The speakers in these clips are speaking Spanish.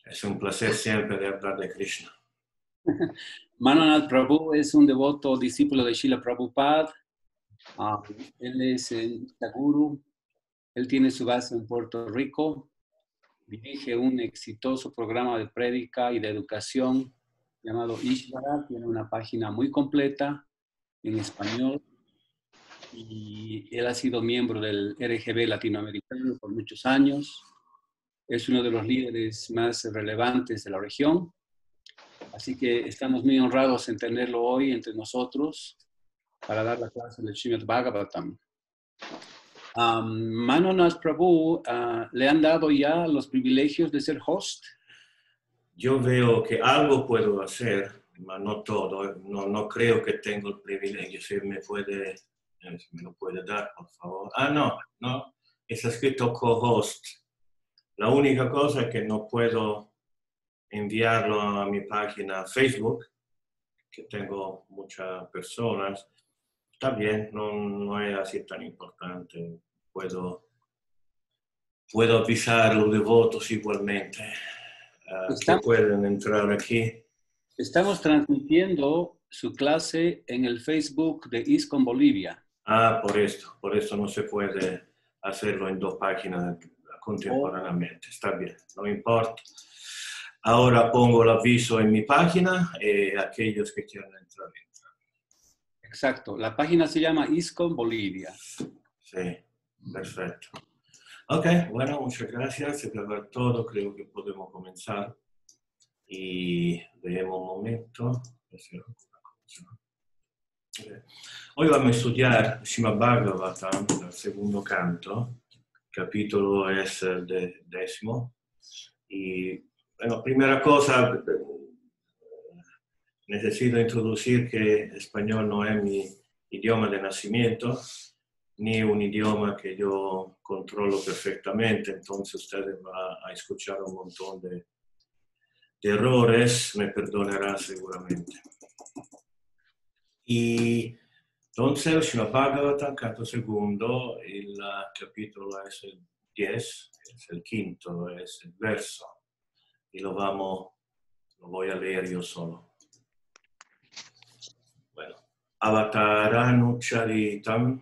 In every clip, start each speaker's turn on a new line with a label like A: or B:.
A: Es un placer siempre de hablar de Krishna.
B: Manonath Prabhu es un devoto discípulo de Srila Prabhupada. Él es Guru. Él tiene su base en Puerto Rico. Dirige un exitoso programa de prédica y de educación llamado Ishvara. Tiene una página muy completa en español. Y él ha sido miembro del RGB latinoamericano por muchos años. Es uno de los líderes más relevantes de la región. Así que estamos muy honrados en tenerlo hoy entre nosotros para dar la clase del Srimad Bhagavatam. Manonath Prabhu, ¿le han dado ya los privilegios de ser host?
A: Yo veo que algo puedo hacer, pero no todo. No creo que tengo el privilegio. Si me lo puede dar, por favor. No. Está escrito co-host. La única cosa es que no puedo enviarlo a mi página Facebook, que tengo muchas personas. Está bien, no es así tan importante. Puedo avisar a los devotos igualmente que pueden entrar aquí.
B: Estamos transmitiendo su clase en el Facebook de ISKCON Bolivia.
A: Por esto no se puede hacerlo en dos páginas contemporáneamente. Está bien, no importa. Ahora pongo el aviso en mi página y aquellos que quieran entrar.
B: Exacto, la página se llama ISKCON Bolivia.
A: Sí, perfecto. Ok, bueno, muchas gracias. Se acabó todo, creo que podemos comenzar. Y veamos un momento. Hoy vamos a estudiar Srimad Bhagavatam, el segundo canto. El capítulo es el 10º. Y, bueno, primera cosa, necesito introducir que español no es mi idioma de nacimiento, ni un idioma que yo controlo perfectamente, entonces ustedes van a escuchar un montón de errores, me perdonarán seguramente. Y entonces el Srimad Bhagavatam, canto segundo, el capítulo es el 10, es el quinto, es el verso. Y lo voy a leer yo solo. Bueno. Avataranucharitam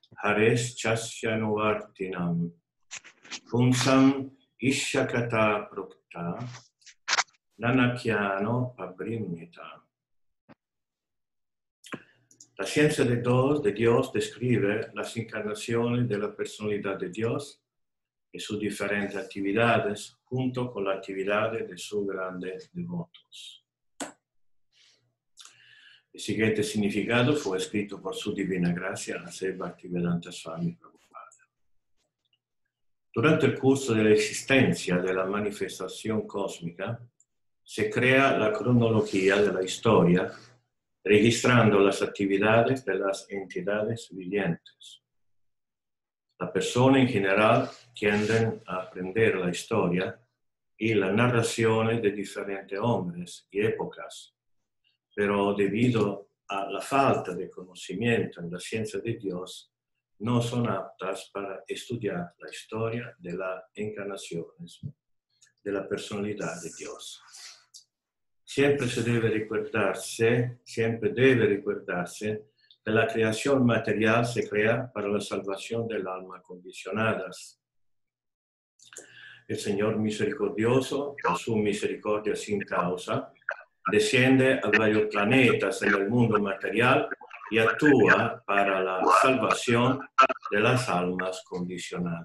A: Hareshchasyanuvartinam Punsam Ishakata Prokta Nanakyano Pabrimnita. La ciencia de Dios describe las encarnaciones de la personalidad de Dios y sus diferentes actividades junto con las actividades de sus grandes devotos. El siguiente significado fue escrito por su divina gracia a Sri Bhaktivedanta Swami Prabhupada. Durante el curso de la existencia de la manifestación cósmica, se crea la cronología de la historia, registrando las actividades de las entidades vivientes. La persona en general tienden a aprender la historia y la narración de diferentes hombres y épocas, pero debido a la falta de conocimiento en la ciencia de Dios, no son aptas para estudiar la historia de las encarnaciones de la personalidad de Dios. Siempre debe recordarse que la creación material se crea para la salvación del alma condicionadas. El Señor misericordioso, por su misericordia sin causa, desciende a varios planetas en el mundo material y actúa para la salvación de las almas condicionadas.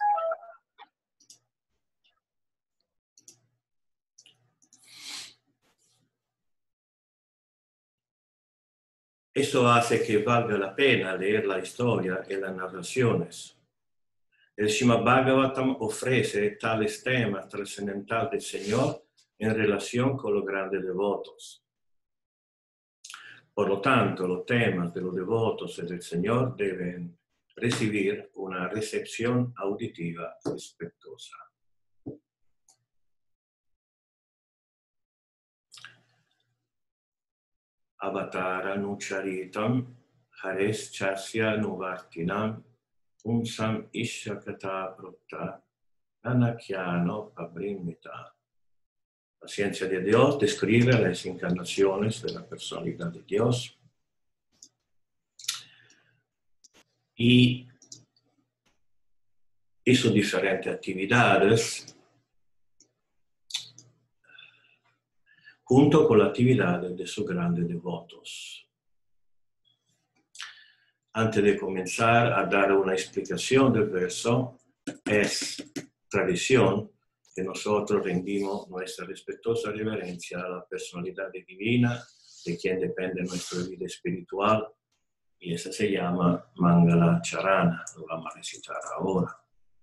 A: Eso hace que valga la pena leer la historia y las narraciones. El Srimad Bhagavatam ofrece tales temas trascendentales del Señor en relación con los grandes devotos. Por lo tanto, los temas de los devotos y del Señor deben recibir una recepción auditiva respetuosa. Avataranucharitam Hareshchasyanuvartinam Punsam Ishakata Prokta Nanakyano Pabrimita. La ciencia de Dios describe las encarnaciones de la personalidad de Dios y hizo diferentes actividades junto con la actividad de sus grandes devotos. Antes de comenzar a dar una explicación del verso, es tradición que nosotros rendimos nuestra respetuosa reverencia a la personalidad divina de quien depende nuestra vida espiritual, y esa se llama Mangala Charana, lo vamos a recitar ahora.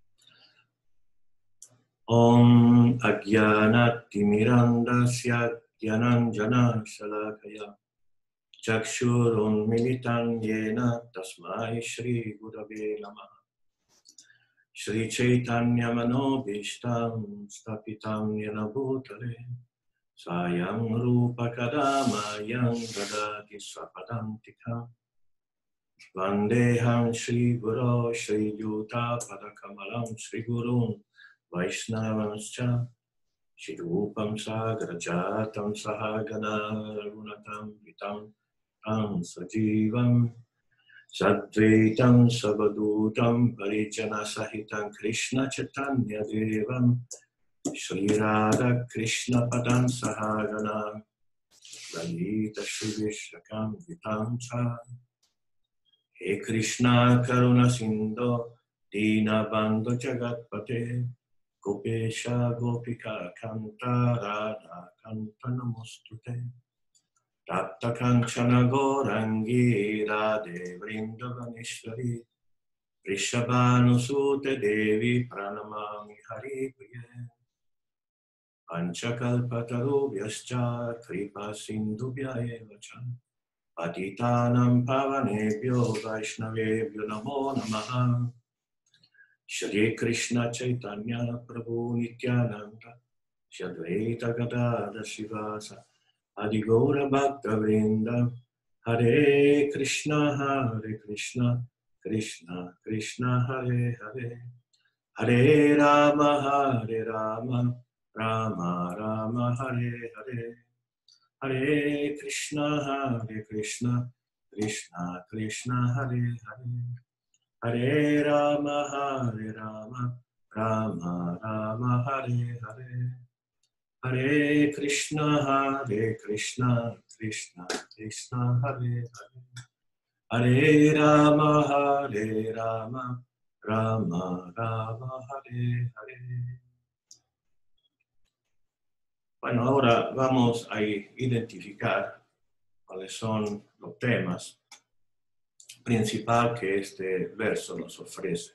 A: Om Ajnanati Mirandasya Jnananjana Shalakaya Chakshurun Militan Yena Tasmai Shri Gurave Namah Shri Chaitanya Manobishtam Stapitam Yena Bhutale Sayam Rupa Kadama Yang Dadati Swapadantika Vandeham Shri Guru Shri Yuta Padakamalam Shri Gurun Vaishnavanscha Shirupam Sagrajatam Sahagana Ragunatam Vitam Tam Sajivam Sadvaitam Savadutam Parijana Sahitam Krishna Chaitanya Devam Shri Radha Krishna Padam Sahagana Lalita Shri Vishakam Vitam Cha He Krishna Karuna Sindhu Dina Bandhu Jagatpate Gopesha Gopika Kanta Radha Kanta Namostute Tapta Kanchana Gorangi Radhe Vrindavaneshwari Rishabhanusute Devi Pranamami Hari Priye Panchakalpatarubhyascha Kripa Sindhubhya Evacha Patitanam Pavanebhyo Vaishnavebhyo Namo Namaha Shri Krishna Chaitanya Prabhu Nityananda Shri Advaita Gadadhara Shivasa Adi Gaura Bhakta Vrinda Hare Krishna Krishna Krishna Hare Hare Hare Rama Rama Rama Hare Hare Hare Krishna Krishna Krishna Hare Hare Hare Rama Rama Rama Hare Hare Hare Krishna Krishna Krishna Hare Hare Hare Rama Rama Rama Hare Hare. Bueno, ahora vamos a identificar cuáles son los temas principales que este verso nos ofrece.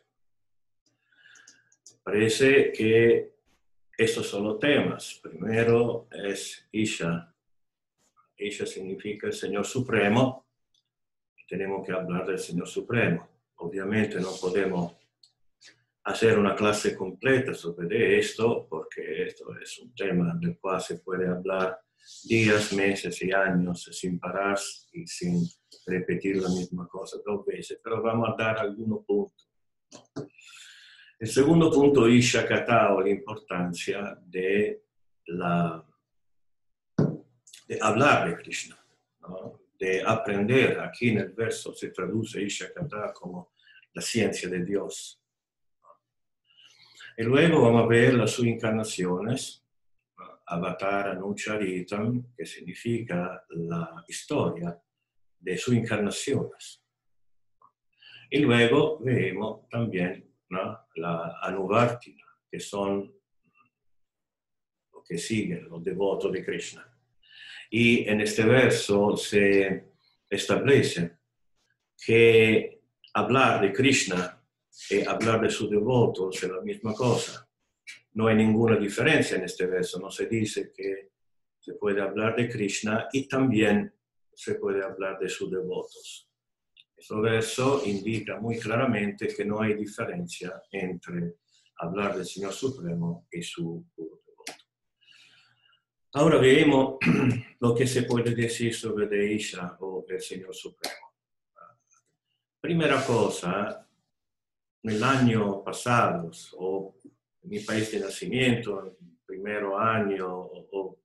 A: Parece que estos son los temas. Primero es Isha. Isha significa el Señor Supremo. Tenemos que hablar del Señor Supremo. Obviamente no podemos hacer una clase completa sobre esto, porque esto es un tema del cual se puede hablar días, meses y años sin parar y sin repetir la misma cosa 2 veces, pero vamos a dar algunos puntos. El segundo punto, Isha Katha, o la importancia de hablar de Krishna, ¿no? De aprender. Aquí en el verso se traduce Isha Katha como la ciencia de Dios. Y luego vamos a ver las sus encarnaciones, Avatar Anucharitam, que significa la historia de sus encarnaciones. Y luego vemos también, ¿no?, la Anuvartina, que son los que siguen, los devotos de Krishna. Y en este verso se establece que hablar de Krishna y hablar de sus devotos es la misma cosa. No hay ninguna diferencia en este verso. No se dice que se puede hablar de Krishna y también se puede hablar de sus devotos. Este verso indica muy claramente que no hay diferencia entre hablar del Señor Supremo y su puro devoto. Ahora veamos lo que se puede decir sobre de Isha o el Señor Supremo. Primera cosa, en el año pasado, o en mi país de nacimiento, en el primer año o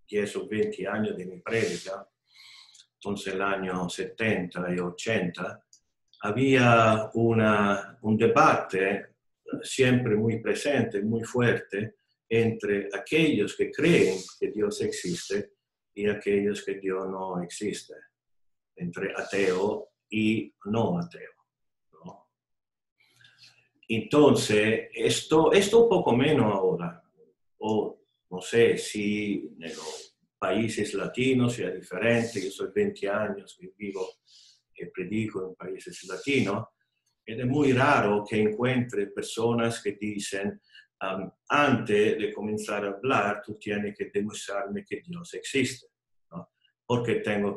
A: 10 o 20 años de mi prédica, entonces el año 70 y 80, había un debate siempre muy presente, muy fuerte, entre aquellos que creen que Dios existe y aquellos que Dios no existe, entre ateo y no ateo, ¿no? Entonces, esto un poco menos ahora, o no sé si en los países latinos sea diferente. Yo soy 20 años que vivo e predico en países latinos, ed è muy raro que encuentre personas que dicen, antes de comenzar a hablar, tú tienes que demostrarme que Dios existe, ¿no? Porque tengo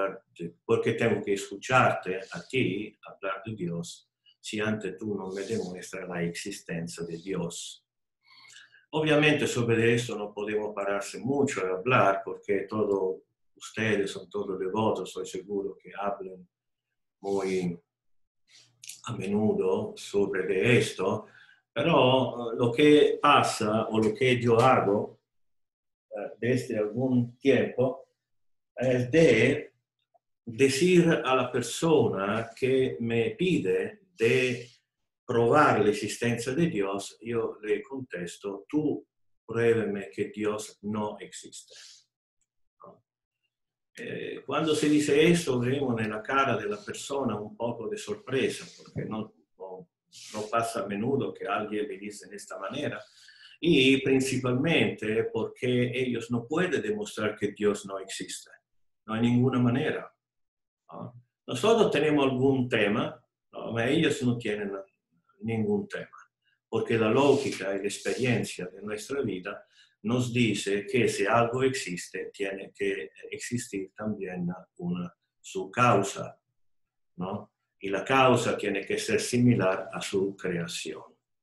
A: que escucharte a ti hablar de Dios si antes tú no me demuestras la existencia de Dios. Obviamente sobre esto no podemos pararse mucho a hablar porque todos ustedes son todos devotos, soy seguro que hablen muy a menudo sobre esto, pero lo que pasa o lo que yo hago desde algún tiempo es de decir a la persona que me pide de probar la existencia de Dios, yo le contesto, tú pruébeme que Dios no existe. ¿No? Cuando se dice eso, vemos en la cara de la persona un poco de sorpresa, porque no pasa a menudo que alguien le dice de esta manera, y principalmente porque ellos no pueden demostrar que Dios no existe, no hay ninguna manera. ¿No? Nosotros tenemos algún tema, ¿no? Pero ellos no tienen ningún tema, porque la lógica y la experiencia de nuestra vida nos dice que si algo existe, tiene que existir también su causa, ¿no? Y la causa tiene que ser similar a su creación.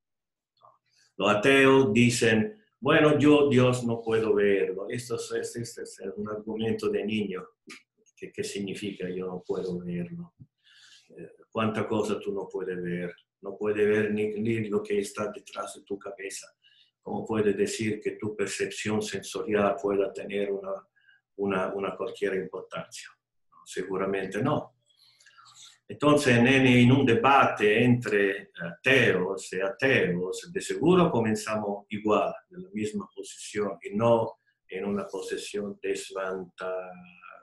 A: Los ateos dicen, bueno, yo Dios no puedo verlo. Esto es un argumento de niño. ¿Qué significa yo no puedo verlo? ¿Cuánta cosa tú no puedes ver? No puedes ver ni lo que está detrás de tu cabeza. ¿Cómo puedes decir que tu percepción sensorial pueda tener una cualquier importancia? No, seguramente no. Entonces, en un debate entre ateos y ateos, de seguro comenzamos igual, en la misma posición, y no en una posición desvantagada,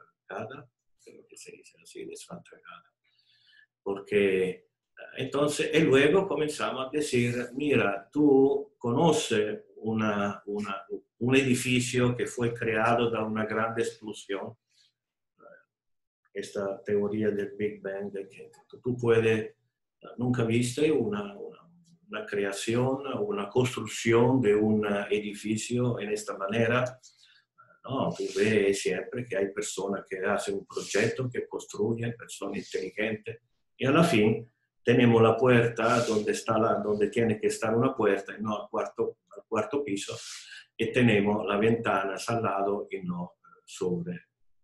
A: creo que se dice así, desvantagada. Porque entonces, y luego comenzamos a decir, mira, tú conoces un edificio que fue creado da una grande explosión, esta teoría del Big Bang, de que tú puedes, nunca viste una creación, una construcción de un edificio en esta manera. No, tú ves siempre que hay personas que hacen un proyecto, que construyen, personas inteligentes, y a la fin tenemos la puerta donde tiene que estar una puerta y no al cuarto piso, y tenemos la ventana al lado y no sobre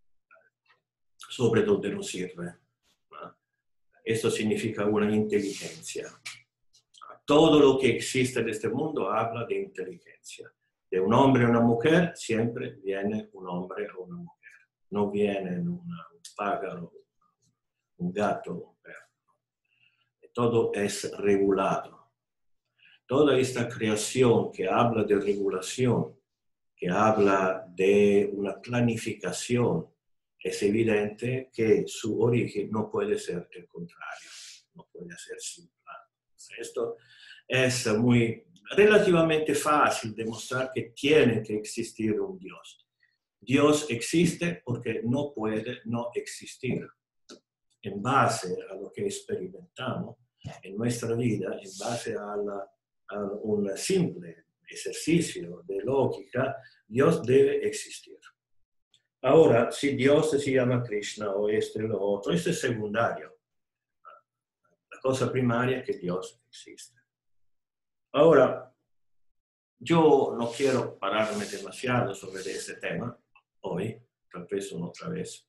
A: donde no sirve. Esto significa una inteligencia. Todo lo que existe en este mundo habla de inteligencia. De un hombre a una mujer siempre viene un hombre o una mujer. No viene un pájaro, un gato, un perro. Todo es regulado. Toda esta creación que habla de regulación, que habla de una planificación, es evidente que su origen no puede ser el contrario, no puede ser simple. Esto es relativamente fácil demostrar que tiene que existir un Dios. Dios existe porque no puede no existir. En base a lo que experimentamos en nuestra vida, en base a un simple ejercicio de lógica, Dios debe existir. Ahora, si Dios se llama Krishna o esto y lo otro, esto es secundario. La cosa primaria es que Dios existe. Ahora, yo no quiero pararme demasiado sobre este tema hoy, tal vez una otra vez.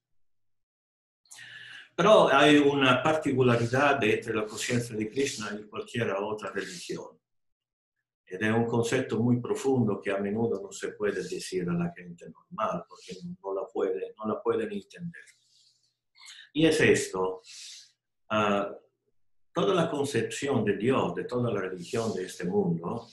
A: Pero hay una particolaridad entre la conciencia de Krishna y cualquier otra religión. ed è un concepto muy profundo que a menudo no se puede decir a la gente normal, porque no la pueden entender. Y es esto, toda la concepción de Dios, de toda la religión de este mundo,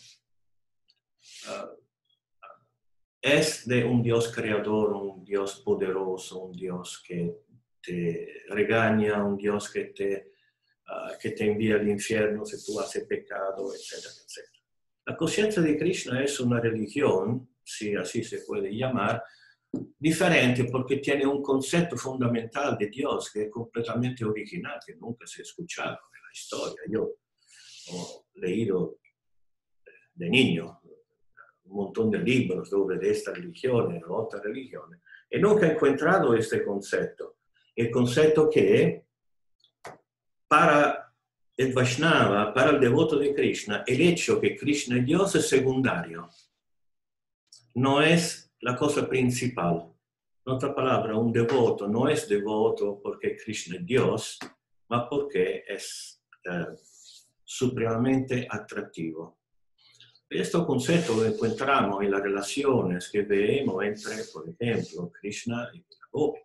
A: es de un Dios creador, un Dios poderoso, un Dios que te regaña, un Dios que te envía al infierno si tú haces pecado, etcétera, etcétera. La conciencia de Krishna es una religión, si así se puede llamar, diferente porque tiene un concepto fundamental de Dios que es completamente original, que nunca se ha escuchado en la historia. Yo ho leído de niño un montón de libros sobre esta religión o otra religión y nunca he encontrado este concepto. El concepto que para el Vaishnava, para el devoto de Krishna, el hecho que Krishna es Dios es secundario. No es la cosa principal. En otra palabra, un devoto no es devoto porque Krishna es Dios, ma porque es supremamente atractivo. Este concepto lo encontramos en las relaciones que vemos entre, por ejemplo, Krishna y Gopi.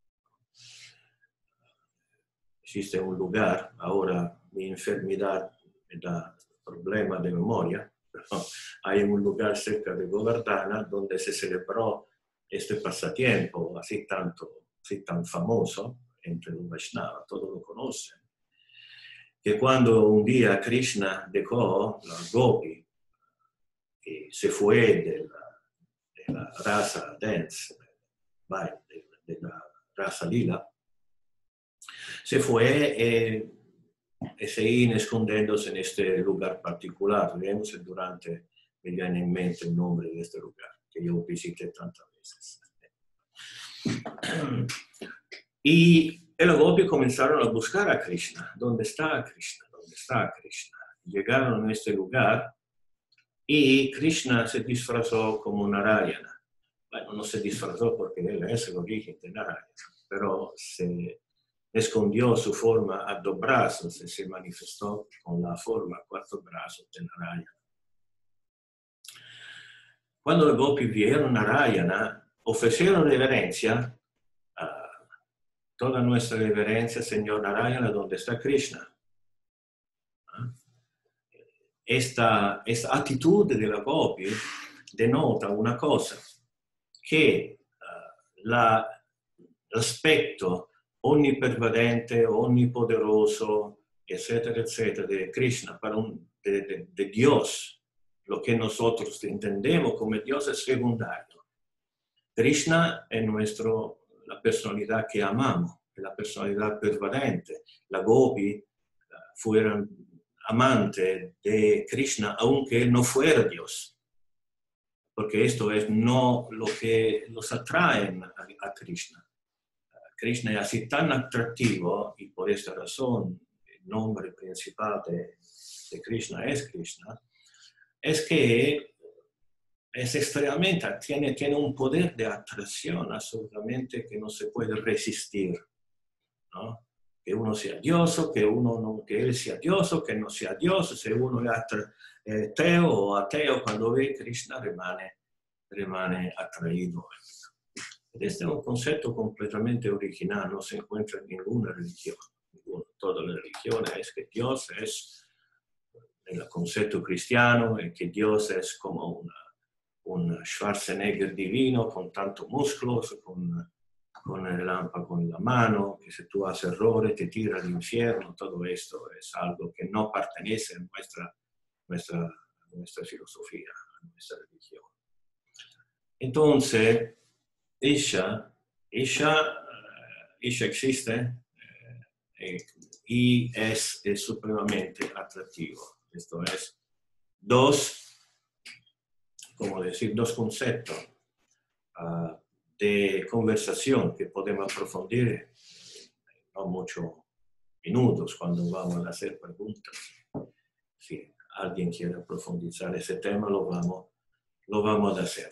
A: Existe un lugar, ahora mi enfermedad me da problema de memoria, pero hay un lugar cerca de Govardhana donde se celebró este pasatiempo así tan famoso entre los Vaishnavas, todos lo conocen, que cuando un día Krishna dejó la Gopi y se fue de la raza dance, de la raza lila, se fue e seguì escondiéndose en este lugar particular. Vemos durante, me viene en mente el nombre de este lugar, que yo visité tantas veces. Y los Gopi comenzaron a buscar a Krishna. ¿Dónde está Krishna? ¿Dónde está Krishna? Llegaron a este lugar y Krishna se disfrazó como Narayana. Bueno, no se disfrazó porque él es el origen de Narayana, pero se escondió su forma a dos brazos y se manifestó con la forma a cuatro brazos de Narayana. Cuando los Gopi vieron Narayana, ofrecieron reverencia, toda nuestra reverencia, Señor Narayana, donde está Krishna. Esta actitud de la Gopi denota una cosa, che l'aspetto onnipervadente, onnipoderoso, etcétera, etcétera, de Krishna, de Dios, lo que nosotros entendemos como Dios es secundario. Krishna es la personalidad que amamos, es la personalidad pervadente. La Gopi fueron amantes de Krishna, aunque él no fuera Dios. Porque esto es no lo que los atrae a Krishna. Krishna es así tan atractivo y por esta razón el nombre principal de Krishna es Krishna, es que es extremadamente, tiene un poder de atracción absolutamente que no se puede resistir, ¿no? Que uno sea dioso, que él sea dioso, que no sea dioso, si uno es ateo o ateo, cuando ve Krishna rimane atraído. Este es un concepto completamente original, no se encuentra en ninguna religión. Toda la religión es que Dios es, en el concepto cristiano, es que Dios es como un Schwarzenegger divino con tantos músculos, con el lámpara en la mano, que si tú haces errores te tira al infierno. Todo esto es algo que no pertenece a nuestra filosofía, a nuestra religión. Entonces, Isha existe y es supremamente atractivo. Esto es dos conceptos de conversación que podemos aprofundir no muchos minutos cuando vamos a hacer preguntas. Si alguien quiere profundizar ese tema, lo vamos a hacer.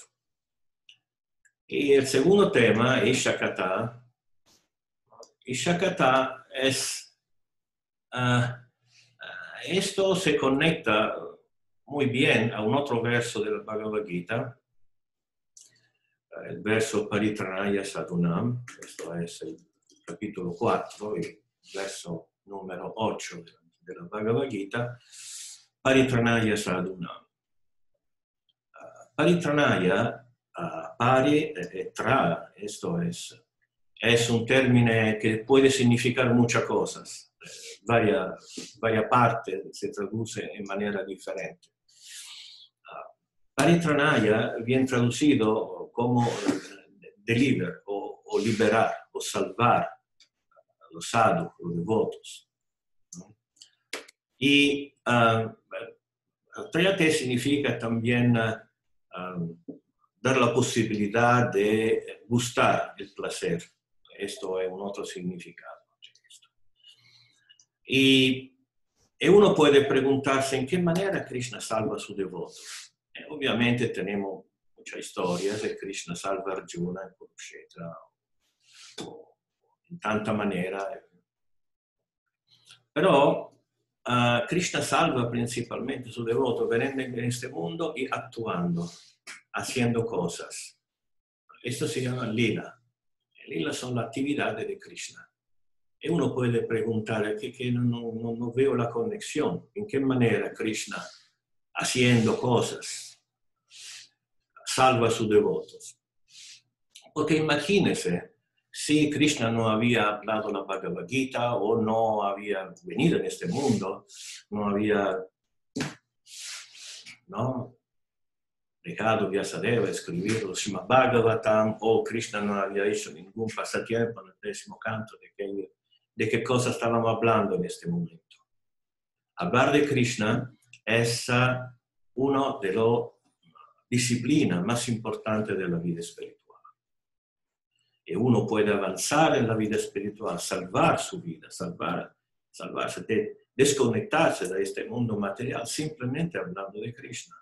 A: Y el segundo tema es Shakata. Y Shakata es, esto se conecta muy bien a un otro verso del Bhagavad Gita, el verso Paritranaya Sadhunam, esto es el capítulo 4, el verso número 8 della Bhagavad Gita, Paritranaya Sadhunam. Paritranaya, pari e tra, esto es un término que puede significar muchas cosas, varias partes se traduce en manera diferente. Paritranaya viene traducido como deliver o liberar o salvar a los sadhus, los devotos, ¿no? Y Trayate significa también dar la posibilidad de gustar el placer. Esto es un otro significado. Y uno puede preguntarse en qué manera Krishna salva a su devoto. Ovviamente tenemos muchas historias de Krishna salva a Arjuna en Kurukshetra, o in tanta manera. Però Krishna salva principalmente su devoto venendo en este mundo y actuando, haciendo cosas. Esto se llama lila. Lila son las actividades de Krishna. E uno puede preguntar que no veo la conexión. ¿En qué manera Krishna, haciendo cosas, salva a sus devotos? Porque imagínense, si Krishna no había hablado la Bhagavad Gita o no había venido en este mundo, no había dejado Vyasadeva escribir los Srimad Bhagavatam, o Krishna no había hecho ningún pasatiempo en el 10º canto, de qué cosa estábamos hablando en este momento. Hablar de Krishna es una de las disciplinas más importantes de la vida espiritual. Y uno puede avanzar en la vida espiritual, salvar su vida, salvarse, desconectarse de este mundo material simplemente hablando de Krishna.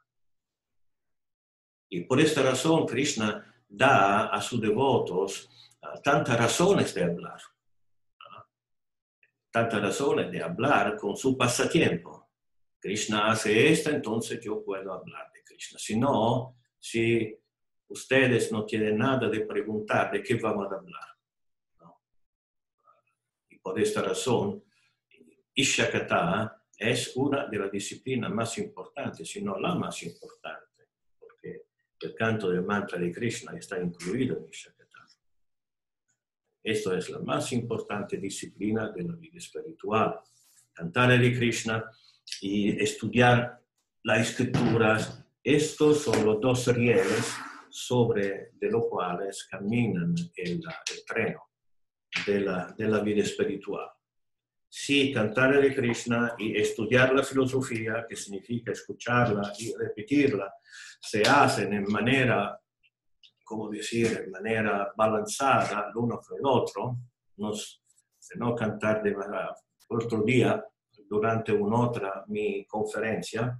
A: Y por esta razón Krishna da a sus devotos tantas razones de hablar. Tantas razones de hablar con su pasatiempo. Krishna hace esto, entonces yo puedo hablar de Krishna. Si no, si ustedes no tienen nada de preguntar, ¿de qué vamos a hablar? ¿No? Y por esta razón, Ishakata es una de las disciplinas más importantes, si no la más importante, porque el canto del mantra de Krishna está incluido en Ishakata. Esto es la más importante disciplina de la vida espiritual. Cantar de Krishna y estudiar las escrituras, estos son los dos rieles sobre de los cuales caminan el treno de la vida espiritual. Si cantar de Krishna y estudiar la filosofía, que significa escucharla y repetirla, se hacen en manera, como decir, en manera balanzada l'uno con el otro, se no cantar de manera. Otro día, durante un'altra mi conferencia,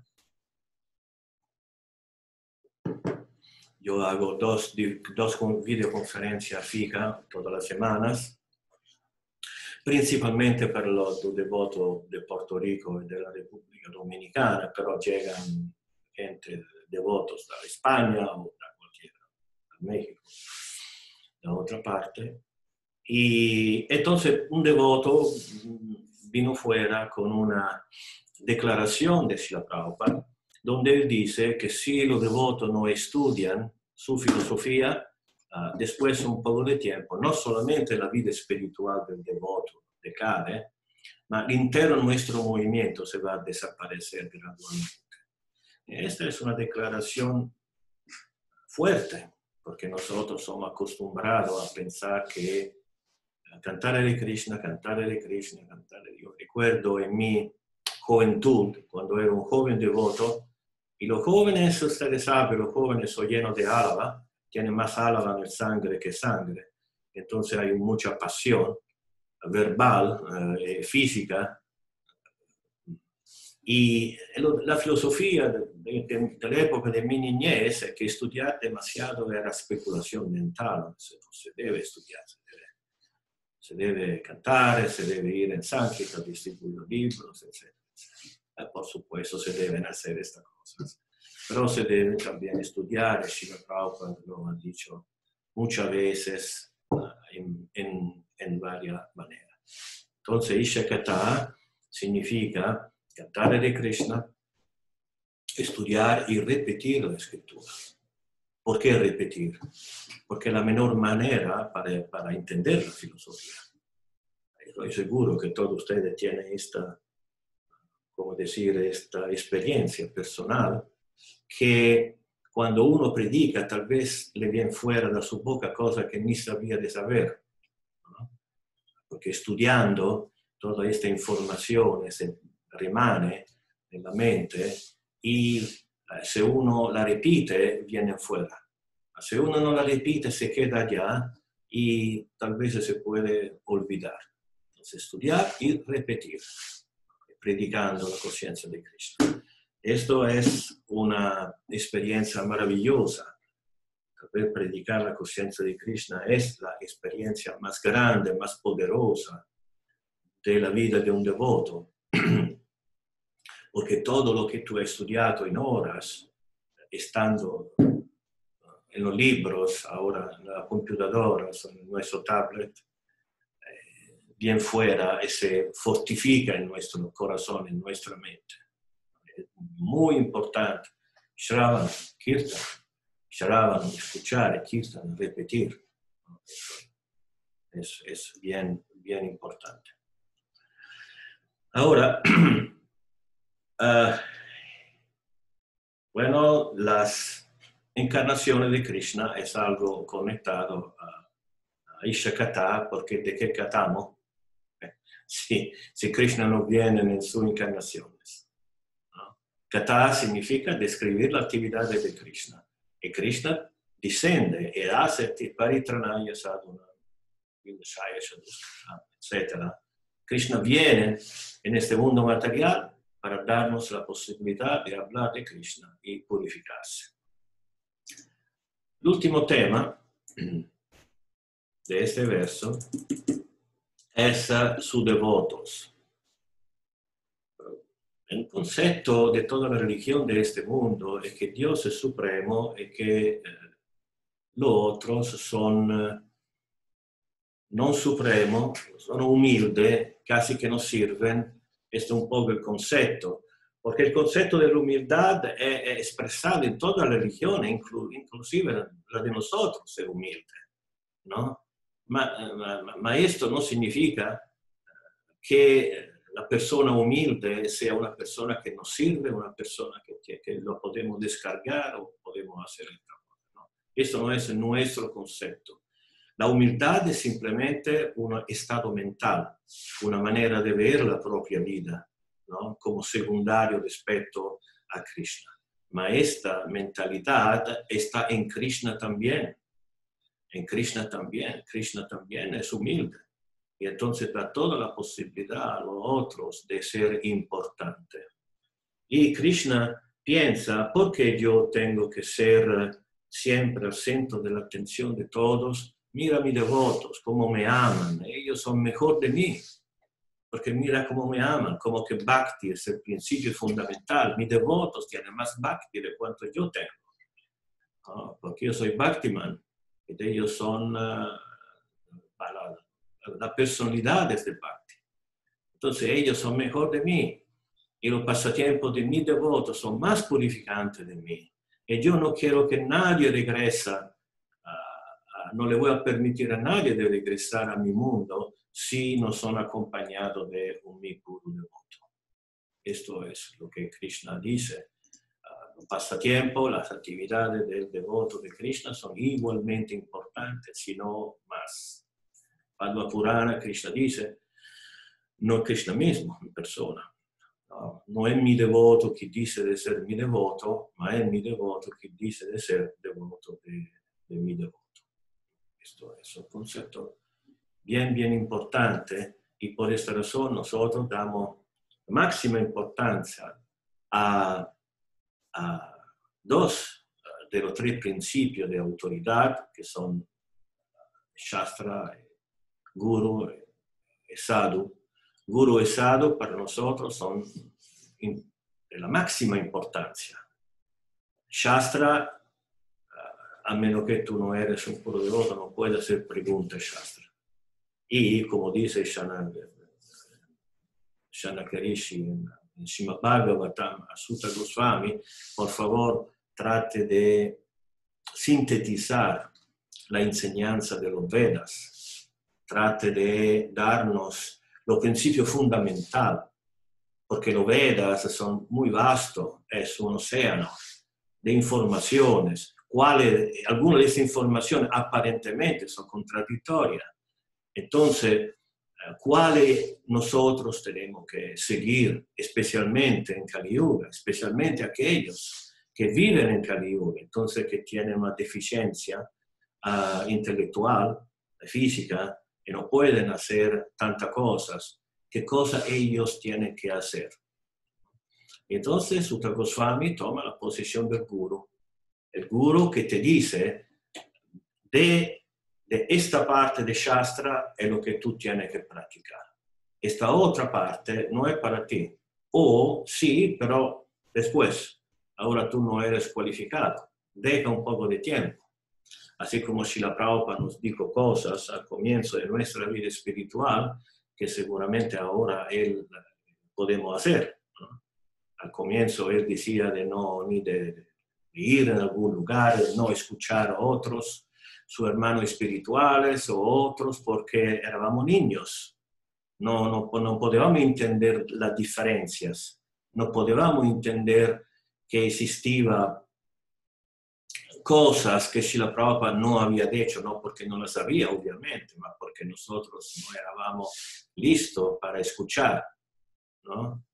A: yo hago dos videoconferencias fijas todas las semanas, principalmente per los devotos de Puerto Rico y de la República Dominicana, pero llegan gente devotos de España o de cualquiera, de México, de otra parte. Y entonces un devoto vino fuera con una declaración de Srila Prabhupada, donde él dice que si los devotos no estudian su filosofía, después de un poco de tiempo, no solamente la vida espiritual del devoto decade, ma entero nuestro movimiento se va a desaparecer gradualmente. Esta es una declaración fuerte, porque nosotros somos acostumbrados a pensar que cantar de Krishna, cantar de Krishna, cantar de Dios. Recuerdo en mi juventud, cuando era un joven devoto, y los jóvenes, ustedes saben, los jóvenes son llenos de álava, tienen más álava en el sangre que sangre, entonces hay mucha pasión verbal, física, y la filosofía de la época de mi niñez es que estudiar demasiado era especulación mental, no se debe estudiar, se debe cantar, se deve ir en sánscrito, distribuir libros, etc. Por supuesto se deben hacer estas cosas, pero se debe también estudiar. Srila Prabhupada lo ha dicho muchas veces en varias maneras. Entonces, Isha Kata significa cantar de Krishna, estudiar y repetir la escritura. ¿Por qué repetir? Porque es la menor manera para entender la filosofía. Estoy seguro que todos ustedes tienen esta experiencia personal, que cuando uno predica tal vez le viene fuera de su boca cosas que ni sabía de saber, ¿no? Porque estudiando toda esta información se rimane en la mente y se uno la repite viene fuera. Se uno no la repite se queda allá y tal vez se puede olvidar. Entonces estudiar y repetir, predicando la conciencia de Krishna. Esto es una experiencia maravillosa. Saber predicar la conciencia de Krishna es la experiencia más grande, más poderosa de la vida de un devoto. Porque todo lo que tú has estudiado en horas, estando en los libros, ahora en la computadora, en nuestro tablet, bien fuera y se fortifica en nuestro corazón, en nuestra mente. Es muy importante. Shravan, Kirtan. Shravan, escuchar, Kirtan, repetir. Es bien importante. Ahora, bueno, las encarnaciones de Krishna es algo conectado a Isha Kata, porque ¿de qué catamos? Si Krishna no viene en sus encarnaciones. ¿No? Kata significa describir la actividad de Krishna. Y Krishna desciende y hace paritranaya sadhuna, etc. Krishna viene en este mundo material para darnos la posibilidad de hablar de Krishna y purificarse. El último tema de este verso es sus devotos. El concepto de toda la religión de este mundo es que Dios es supremo y que los otros son non supremos, son humildes, casi que no sirven. Este es un poco el concepto, porque el concepto de la humildad es expresado en toda la religión, inclusive la de nosotros, ser humilde, ¿no? Ma esto no significa que la persona humilde sea una persona que nos sirve, una persona que lo podemos descargar o podemos hacer el trabajo, ¿no? Esto no es nuestro concepto. La humildad es simplemente un estado mental, una manera de ver la propia vida, ¿no? Como secundario respecto a Krishna. Ma esta mentalidad está en Krishna también. En Krishna también. Krishna también es humilde. Y entonces da toda la posibilidad a los otros de ser importante. Y Krishna piensa, ¿por qué yo tengo que ser siempre al centro de la atención de todos? Mira a mis devotos, cómo me aman, ellos son mejor de mí, porque mira cómo me aman, como que Bhakti es el principio fundamental. Mis devotos tienen más Bhakti de cuanto yo tengo, ¿no? Porque yo soy Bhaktiman, y ellos son las personalidades de Bhakti. Entonces ellos son mejor de mí, y los pasatiempos de mis devotos son más purificantes de mí. Y yo no quiero que nadie regrese. No le voy a permitir a nadie de regresar a mi mundo si no son acompañados de un mi puro devoto. Esto es lo que Krishna dice. Los pasatiempos, las actividades del devoto de Krishna son igualmente importantes, si no más. Padma Purana, Krishna dice, no Krishna mismo en persona. No es mi devoto que dice de ser mi devoto, ma es mi devoto que dice de ser devoto de mi devoto. Esto es un concepto bien importante y por esta razón nosotros damos máxima importancia a dos de los tres principios de autoridad que son Shastra, Guru y Sadhu. Guru y Sadhu para nosotros son de la máxima importancia. Shastra, a menos que tú no eres un puro devoto, no puedes hacer preguntas Shastra. Y como dice Shanakarishi en Srimad Bhagavatam a Sutta Goswami, por favor, trate de sintetizar la enseñanza de los Vedas, trate de darnos los principios fundamentales, porque los Vedas son muy vastos, es un océano de informaciones, algunas de estas informaciones aparentemente son contradictorias. Entonces, ¿cuáles nosotros tenemos que seguir, especialmente en Kali Yuga, especialmente aquellos que viven en Kali Yuga, entonces que tienen una deficiencia intelectual, física, y no pueden hacer tantas cosas? ¿Qué cosas ellos tienen que hacer? Entonces, Sutta Goswami toma la posición del guru. El guru que te dice de esta parte de Shastra es lo que tú tienes que practicar. Esta otra parte no es para ti. O sí, pero después. Ahora tú no eres cualificado. Deja un poco de tiempo. Así como Srila Prabhupada nos dijo cosas al comienzo de nuestra vida espiritual que seguramente ahora él podemos hacer, ¿no? Al comienzo él decía de no ni de ir en algún lugar, de no escuchar a otros, sus hermanos espirituales o otros, porque éramos niños. No podíamos entender las diferencias, no podíamos entender que existían cosas que Srila Prabhupada no había dicho, no porque no las sabía, obviamente, mas porque nosotros no éramos listos para escuchar, ¿no?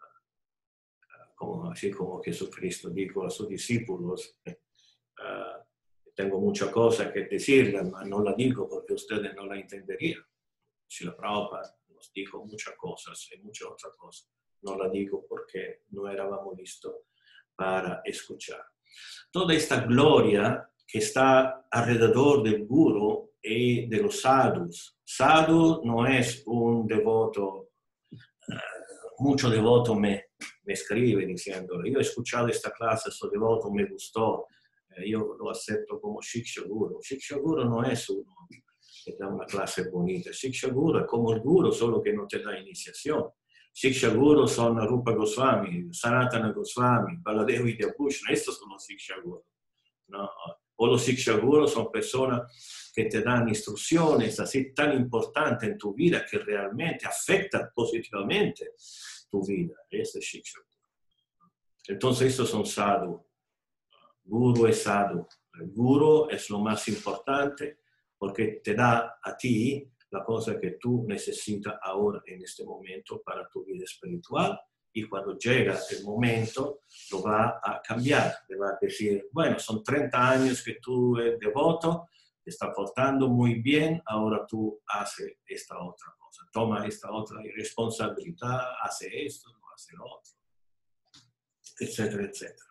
A: Así como Jesucristo dijo a sus discípulos, tengo muchas cosas que decirles, pero no las digo porque ustedes no la entenderían. Srila Prabhupada nos dijo muchas cosas y muchas otras cosas. No las digo porque no éramos listos para escuchar. Toda esta gloria que está alrededor del guru y de los sadhus. Sadhu no es un devoto, mucho devoto me escribe diciendo, yo he escuchado esta clase, soy devoto, me gustó, yo lo acepto como Shiksha Guru. Shiksha Guru no es uno que da una clase bonita. Shiksha Guru es como el guru, solo que no te da iniciación. Shiksha Guru son Rupa Goswami, Sanatana Goswami, Baladev Vidyabhushan, estos son los Shiksha Guru, ¿no? O los Shiksha Guru son personas que te dan instrucciones así tan importantes en tu vida que realmente afectan positivamente tu vida. Ese es Shiksha Guru. Entonces estos son sadhu. Guru es sadhu. El guru es lo más importante porque te da a ti la cosa que tú necesitas ahora, en este momento, para tu vida espiritual. Y cuando llega el momento, lo va a cambiar. Le va a decir, bueno, son 30 años que tú eres devoto, te está portando muy bien, ahora tú haces esta otra cosa. Toma esta otra responsabilidad, hace esto, no hace lo otro, etcétera, etcétera.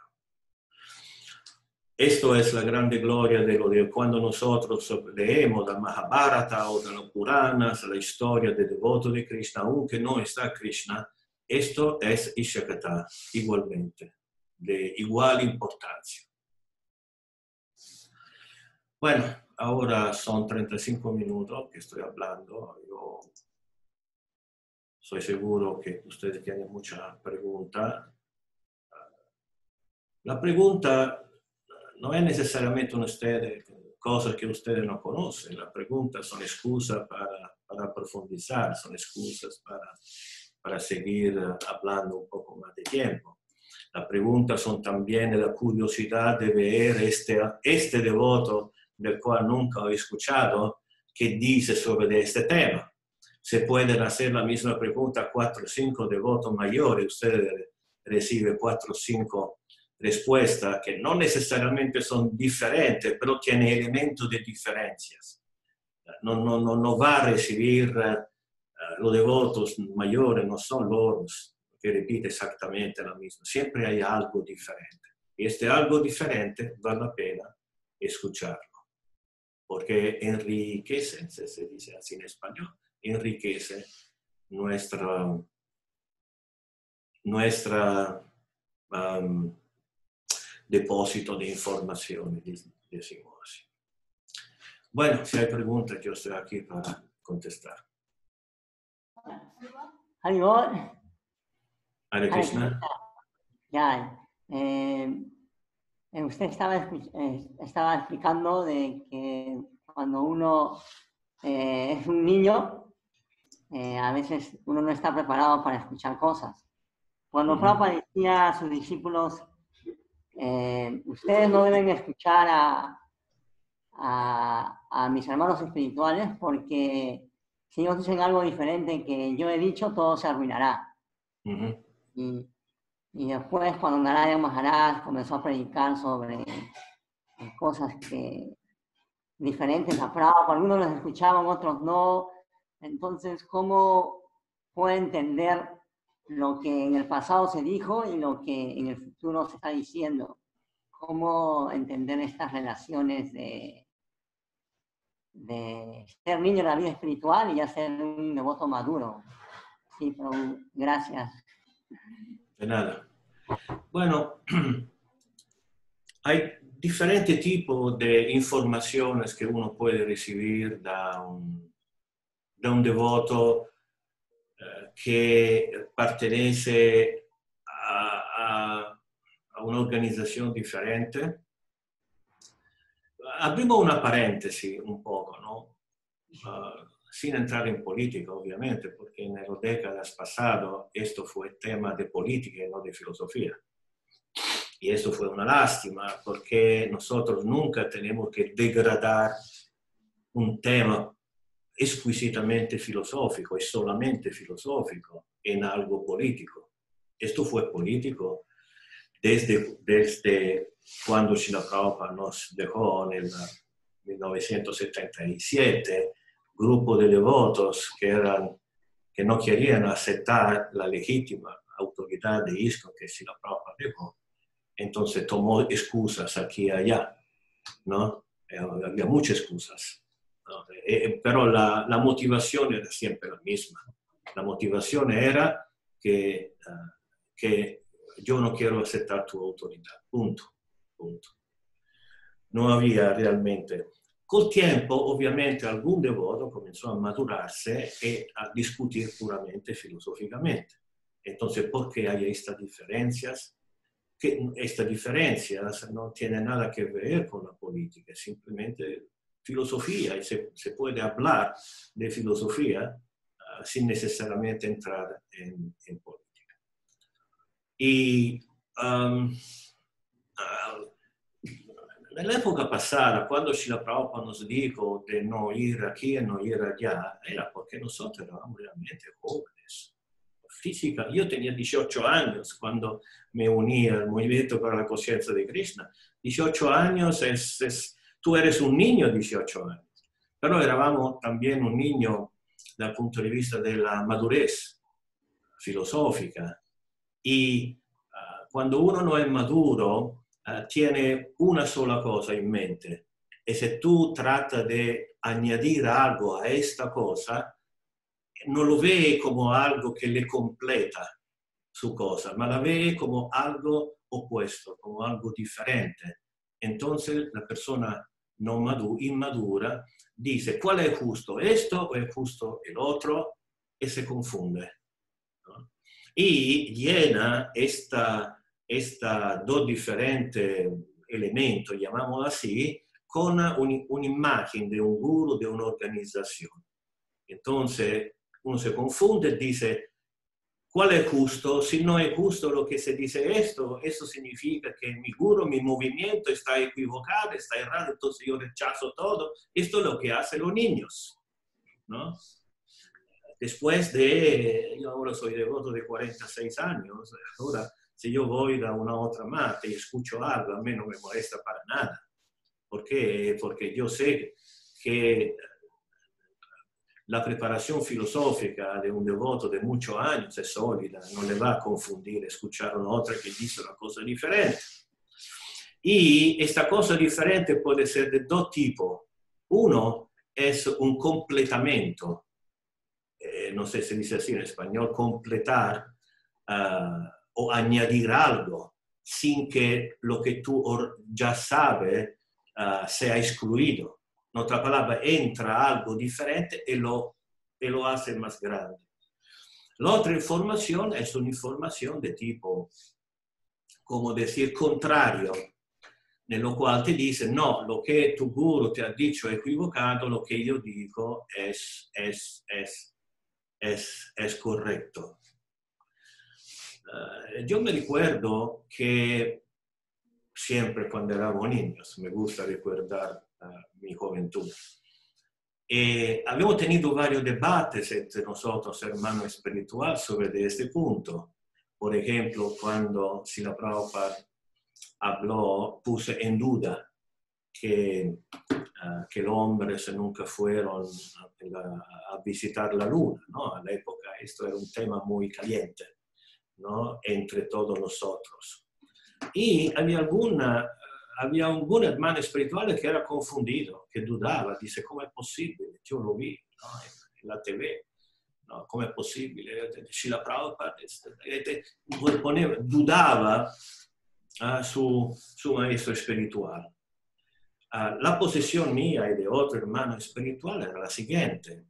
A: Esto es la grande gloria de cuando nosotros leemos la Mahabharata o de los Puranas, la historia de devotos de Krishna, aunque no está Krishna, esto es Ishakata igualmente, de igual importancia. Bueno, ahora son 35 minutos que estoy hablando. Yo soy seguro que ustedes tienen muchas preguntas. La pregunta no es necesariamente cosas que ustedes no conocen. Las preguntas son excusas para profundizar, son excusas para seguir hablando un poco más de tiempo. Las preguntas son también la curiosidad de ver este devoto del cual nunca he escuchado, qué dice sobre este tema. Se pueden hacer la misma pregunta a 4 o 5 devotos mayores, ustedes reciben 4 o 5 respuestas que no necesariamente son diferentes, pero tienen elementos de diferencias. No va a recibir los devotos mayores, no son los que repiten exactamente la misma. Siempre hay algo diferente. Y este algo diferente vale la pena escucharlo, porque enriquece, se dice así en español, enriquece nuestra nuestro depósito de información, decimos así. Bueno, si hay preguntas, yo estoy aquí para contestar.
C: Hare
A: Krishna.
C: Ya, usted estaba explicando de que cuando uno es un niño, a veces uno no está preparado para escuchar cosas. Cuando Prabhupada decía a sus discípulos, ustedes no deben escuchar a mis hermanos espirituales porque si ellos dicen algo diferente que yo he dicho, todo se arruinará. Y después, cuando Narayana Maharaj comenzó a predicar sobre cosas diferentes a Prabhupada, algunos los escuchaban, otros no. Entonces, ¿cómo puede entender lo que en el pasado se dijo y lo que en el futuro se está diciendo? ¿Cómo entender estas relaciones de ser niño en la vida espiritual y ya ser un devoto maduro? Sí, pero gracias.
A: De nada. Bueno, hay diferentes tipos de informaciones que uno puede recibir da un devoto que pertenece a un'organizzazione differente. Apriamo una parentesi un poco, ¿no? Sin entrar en política, obviamente, porque en las décadas pasadas esto fue tema de política y no de filosofía. Y esto fue una lástima, porque nosotros nunca tenemos que degradar un tema exquisitamente filosófico y solamente filosófico en algo político. Esto fue político desde cuando Srila Prabhupada nos dejó en el 1977, grupo de devotos que no querían aceptar la legítima autoridad de ISKCON que Srila Prabhupada dejó. Entonces tomó excusas aquí y allá, ¿no? Había muchas excusas, ¿no? Pero la motivación era siempre la misma. La motivación era que yo no quiero aceptar tu autoridad, punto. No había realmente. Col tiempo, ovviamente, algún devoto comenzó a madurarse y a discutir puramente filosóficamente. Entonces, ¿por qué hay estas diferencias? Que estas diferencias no tienen nada que ver con la política, es simplemente filosofía, y se puede hablar de filosofía sin necesariamente entrar en política. Y nell'epoca passata, quando Srila Prabhupada nos dijo de no ir aquí y no ir allá, era porque nosotros éramos realmente jóvenes. Física, yo tenía 18 años cuando me uní al movimiento para la conciencia de Krishna. 18 años tú eres un niño 18 años, pero eravamo también un niño dal punto di vista della madurez filosófica. Y cuando uno no es maduro, tiene una sola cosa en mente. Y si tú tratas de añadir algo a esta cosa, non lo ve come algo che le completa su cosa, ma la ve come algo opuesto, come algo differente. Entonces la persona inmadura dice, ¿cuál es justo? ¿Esto o es justo el otro? Y se confunde, ¿no? Y llena esta dos differenti elementi, llamémoslo así, con un'immagine de un guru, de un'organizzazione. Entonces uno se confunde y dice, ¿cuál es justo? Si no es justo lo que se dice esto significa que mi guru, mi movimiento está equivocado, está errado, entonces yo rechazo todo. Esto es lo que hacen los niños, ¿no? Después yo ahora soy devoto de 46 años, ahora si yo voy a una otra mata y escucho algo, a mí no me molesta para nada. ¿Por qué? Porque yo sé que la preparación filosófica de un devoto de muchos años es sólida, no le va a confundir escuchar a una otra que dice una cosa diferente. Y esta cosa diferente puede ser de dos tipos. Uno es un completamento, no sé si dice así en español, completar, o añadir algo sin que lo que tú ya sabes sea excluido. En otra palabra, entra algo diferente y lo hace más grande. La otra información es una información de tipo, como decir, contrario, nello cual te dice, no, lo que tu guru ti ha dicho è equivocato, lo que yo digo es correcto. Yo me recuerdo que siempre cuando éramos niños, me gusta recordar mi juventud, habíamos tenido varios debates entre nosotros, hermanos espirituales, sobre este punto. Por ejemplo, cuando Srila Prabhupada habló, puse en duda que los hombres nunca fueron a visitar la luna, ¿no? A la época esto era un tema muy caliente, ¿no? Entre todos nosotros. Y había un hermano espiritual que era confundido, que dudaba, dice, ¿cómo es posible? Yo lo vi, ¿no? En la TV, ¿no? ¿Cómo es posible? Srila Prabhupada dudaba su maestro espiritual. La posición mía y de otro hermano espiritual era la siguiente.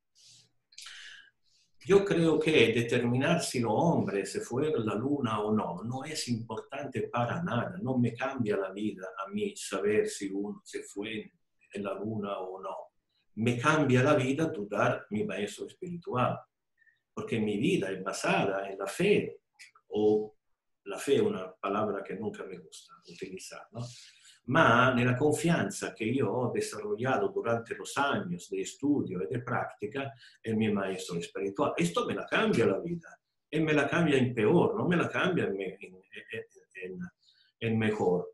A: Yo creo que determinar si los hombres se fueron a la luna o no es importante para nada. No me cambia la vida a mí saber si uno se fue en la luna o no. Me cambia la vida dudar mi maestro espiritual. Porque mi vida es basada en la fe, o la fe è una palabra che nunca mi gusta utilizar, ¿no? Ma nella confianza che io ho desarrollado durante los años de estudio y de práctica en mi maestro espiritual. Esto me la cambia la vida, y me la cambia en peor, no me la cambia en mejor.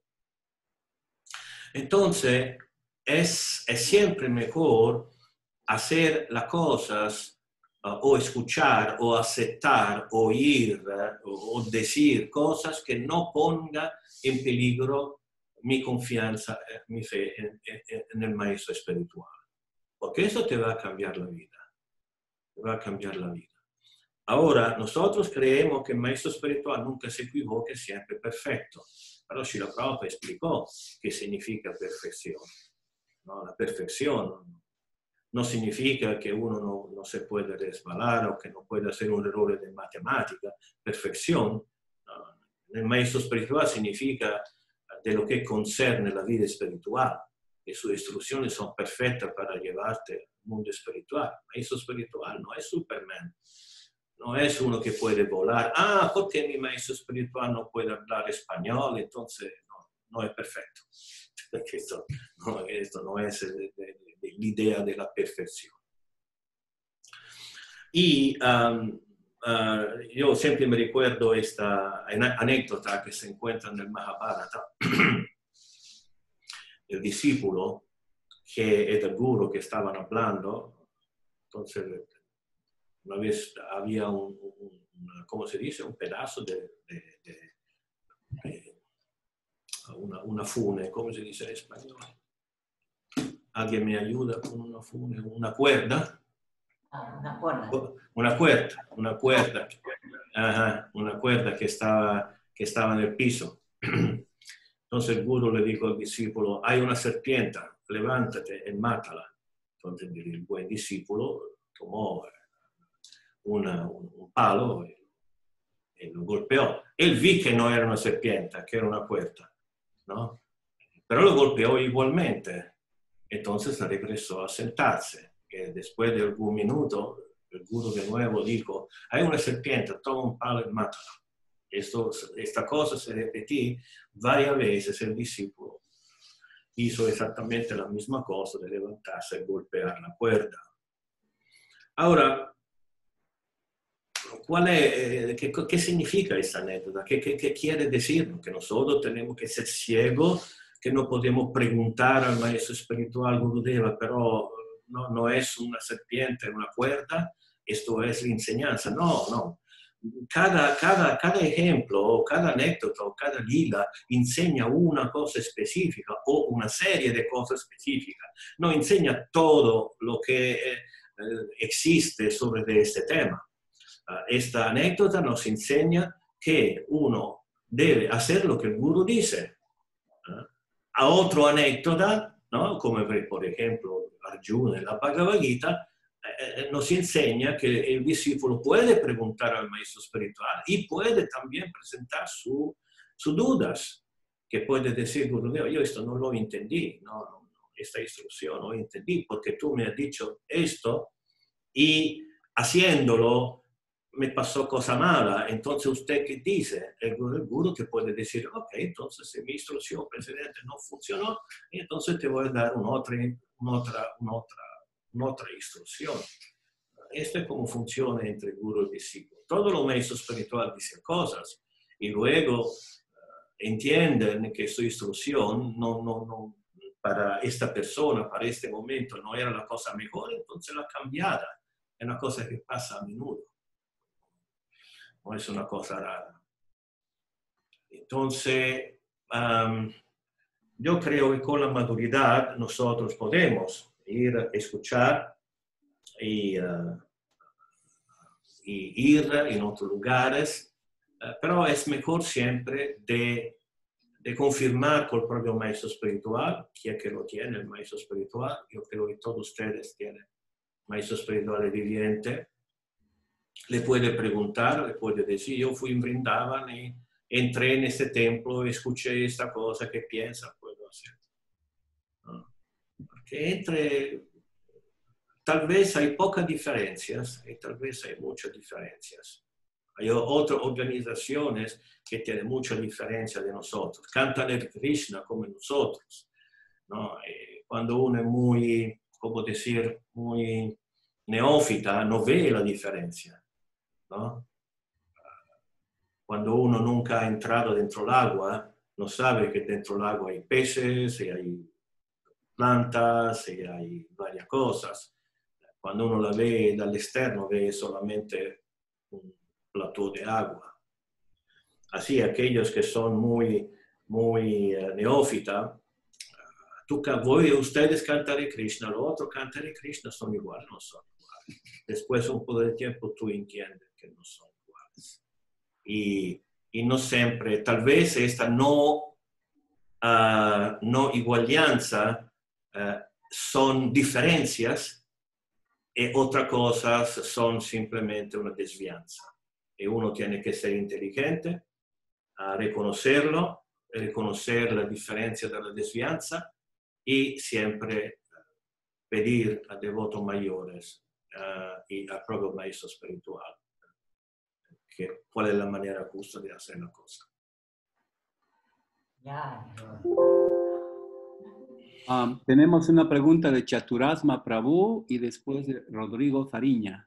A: Entonces, es siempre mejor hacer las cosas o escuchar, o aceptar, oír, o decir cosas que no pongan en peligro mi confianza, mi fe en el maestro espiritual. Porque eso te va a cambiar la vida. Te va a cambiar la vida. Ahora, nosotros creemos que el maestro espiritual nunca se equivoca, es siempre perfecto. Pero Srila Prabhupada explicó qué significa perfección, ¿no? La perfección no significa que uno no se puede resbalar o que no puede hacer un error de matemática. Perfección, el maestro espiritual significa de lo que concerne la vida espiritual. Y sus instrucciones son perfectas para llevarte al mundo espiritual. El maestro espiritual no es Superman. No es uno que puede volar. Porque mi maestro espiritual no puede hablar español, entonces no es perfecto. Porque esto no es l'idea della perfezione. Y yo siempre me recuerdo esta anécdota que se encuentra en el Mahabharata. El discípulo que es el guru que estaban hablando, entonces una vez había ¿cómo se dice? Un pedazo una fune, ¿cómo se dice en español? ¿Alguien me ayuda con una fune? ¿Una cuerda?
C: Una cuerda.
A: Una cuerda. Ajá, una cuerda que estaba en el piso. Entonces el guru le dijo al discípulo, hay una serpiente, levántate y mátala. Entonces el buen discípulo tomó un palo y lo golpeó. Él vi que no era una serpiente, que era una cuerda, ¿no? Pero lo golpeó igualmente. Entonces regresó a sentarse. Y después de algún minuto, el guru de nuevo dijo, hay una serpiente, toma un palo y mátala. Esta cosa se repetí varias veces. El discípulo hizo exactamente la misma cosa de levantarse y golpear la cuerda. Ahora, ¿qué significa esta anécdota? ¿Qué quiere decirnos? Que nosotros tenemos que ser ciegos, que no podemos preguntar al maestro espiritual Gurudeva, pero no es una serpiente, una cuerda, esto es la enseñanza. No. Cada ejemplo, o cada anécdota, o cada lila enseña una cosa específica o una serie de cosas específicas. No enseña todo lo que existe sobre este tema. esta anécdota nos enseña que uno debe hacer lo que el guru dice. A otra anécdota, ¿no? Como por ejemplo Arjuna en la Bhagavad Gita, nos enseña que el discípulo puede preguntar al maestro espiritual y puede también presentar sus dudas, que puede decir, Gurudeva, yo esto no lo entendí, no, esta instrucción no lo entendí, porque tú me has dicho esto y haciéndolo me pasó cosa mala, entonces usted qué dice, el guru que puede decir, ok, entonces si mi instrucción precedente no funcionó, entonces te voy a dar otra instrucción. Esto es como funciona entre guru y discípulo. Todo lo maestro espiritual dice cosas y luego entienden que su instrucción no, para esta persona, para este momento, no era la cosa mejor, entonces la cambiada. Es una cosa que pasa a menudo. No es una cosa rara. Entonces, yo creo que con la maturidad nosotros podemos ir a escuchar y ir en otros lugares, pero es mejor siempre de confirmar con el propio maestro espiritual, quien que lo tiene, el maestro espiritual. Yo creo que todos ustedes tienen maestro espiritual viviente. Le puede preguntar, le puede decir, yo fui en Vrindavan y entré en este templo, escuché esta cosa, ¿qué piensa? Puedo hacer. ¿No? Porque tal vez hay pocas diferencias y tal vez hay muchas diferencias. Hay otras organizaciones que tienen mucha diferencia de nosotros. Cantan el Krishna como nosotros, ¿no? Cuando uno es muy, ¿cómo decir?, muy neófita, no ve la diferencia, ¿no? Cuando uno nunca ha entrado dentro del agua, no sabe que dentro del agua hay peces, y hay plantas, y hay varias cosas. Cuando uno la ve dall'esterno, ve solamente un plató de agua. Así, aquellos que son muy neófita, ustedes cantaré Krishna, los otros cantaré Krishna son iguales, no son iguales. Después, un poco de tiempo, tú entiendes que no son iguales. Y no siempre, tal vez esta no igualianza son diferencias y otras cosas son simplemente una desvianza. Y uno tiene que ser inteligente a reconocerlo, reconocer la diferencia de la desvianza y siempre pedir a devotos mayores y al propio maestro espiritual cuál es la manera justa de hacer la cosa.
B: Tenemos una pregunta de Chaturatma Prabhu y después de Rodrigo Fariña.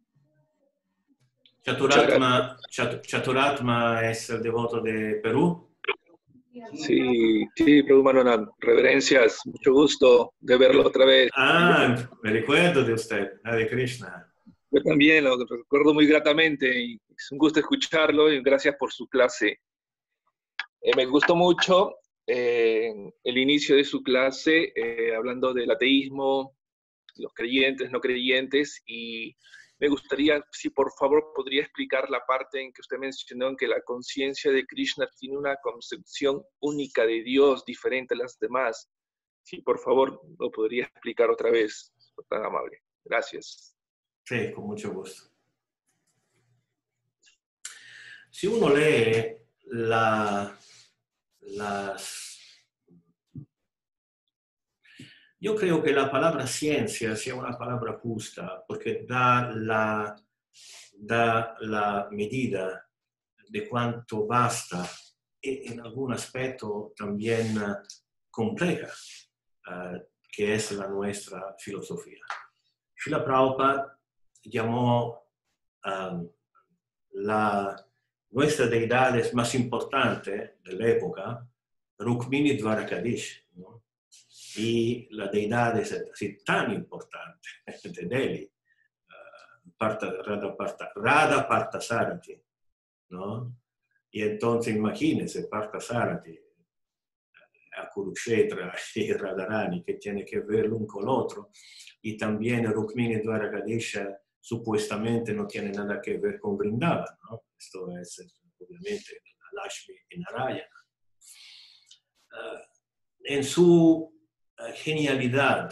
A: Chaturatma es el devoto de Perú.
D: Sí, Prabhu Manonat, reverencias, mucho gusto de verlo otra vez.
A: Me recuerdo de usted, Hare Krishna.
D: Yo también lo recuerdo muy gratamente y es un gusto escucharlo y gracias por su clase. Me gustó mucho el inicio de su clase hablando del ateísmo, los creyentes, no creyentes, y me gustaría, si por favor podría explicar la parte en que usted mencionó en que la conciencia de Krishna tiene una concepción única de Dios, diferente a las demás. Si por favor lo podría explicar otra vez, tan amable. Gracias.
A: Sí, con mucho gusto. Si uno lee yo creo que la palabra ciencia sea una palabra justa, porque da la medida de cuánto basta y en algún aspecto también compleja, que es la nuestra filosofía. Srila Prabhupada llamó nuestra deidad más importante de la época Rukmini Dwarakadish, ¿no? Y la deidad es así tan importante de Delhi, Radha Parthasarathi, ¿no? Y entonces imagínense Parthasarathi, a Kurukshetra y Radharani, que tiene que ver l'uno con el otro, y también Rukmini Dwarakadisha supuestamente no tiene nada que ver con Vrindavan, ¿no? Esto es obviamente Lakshmi y Narayana. En su genialidad,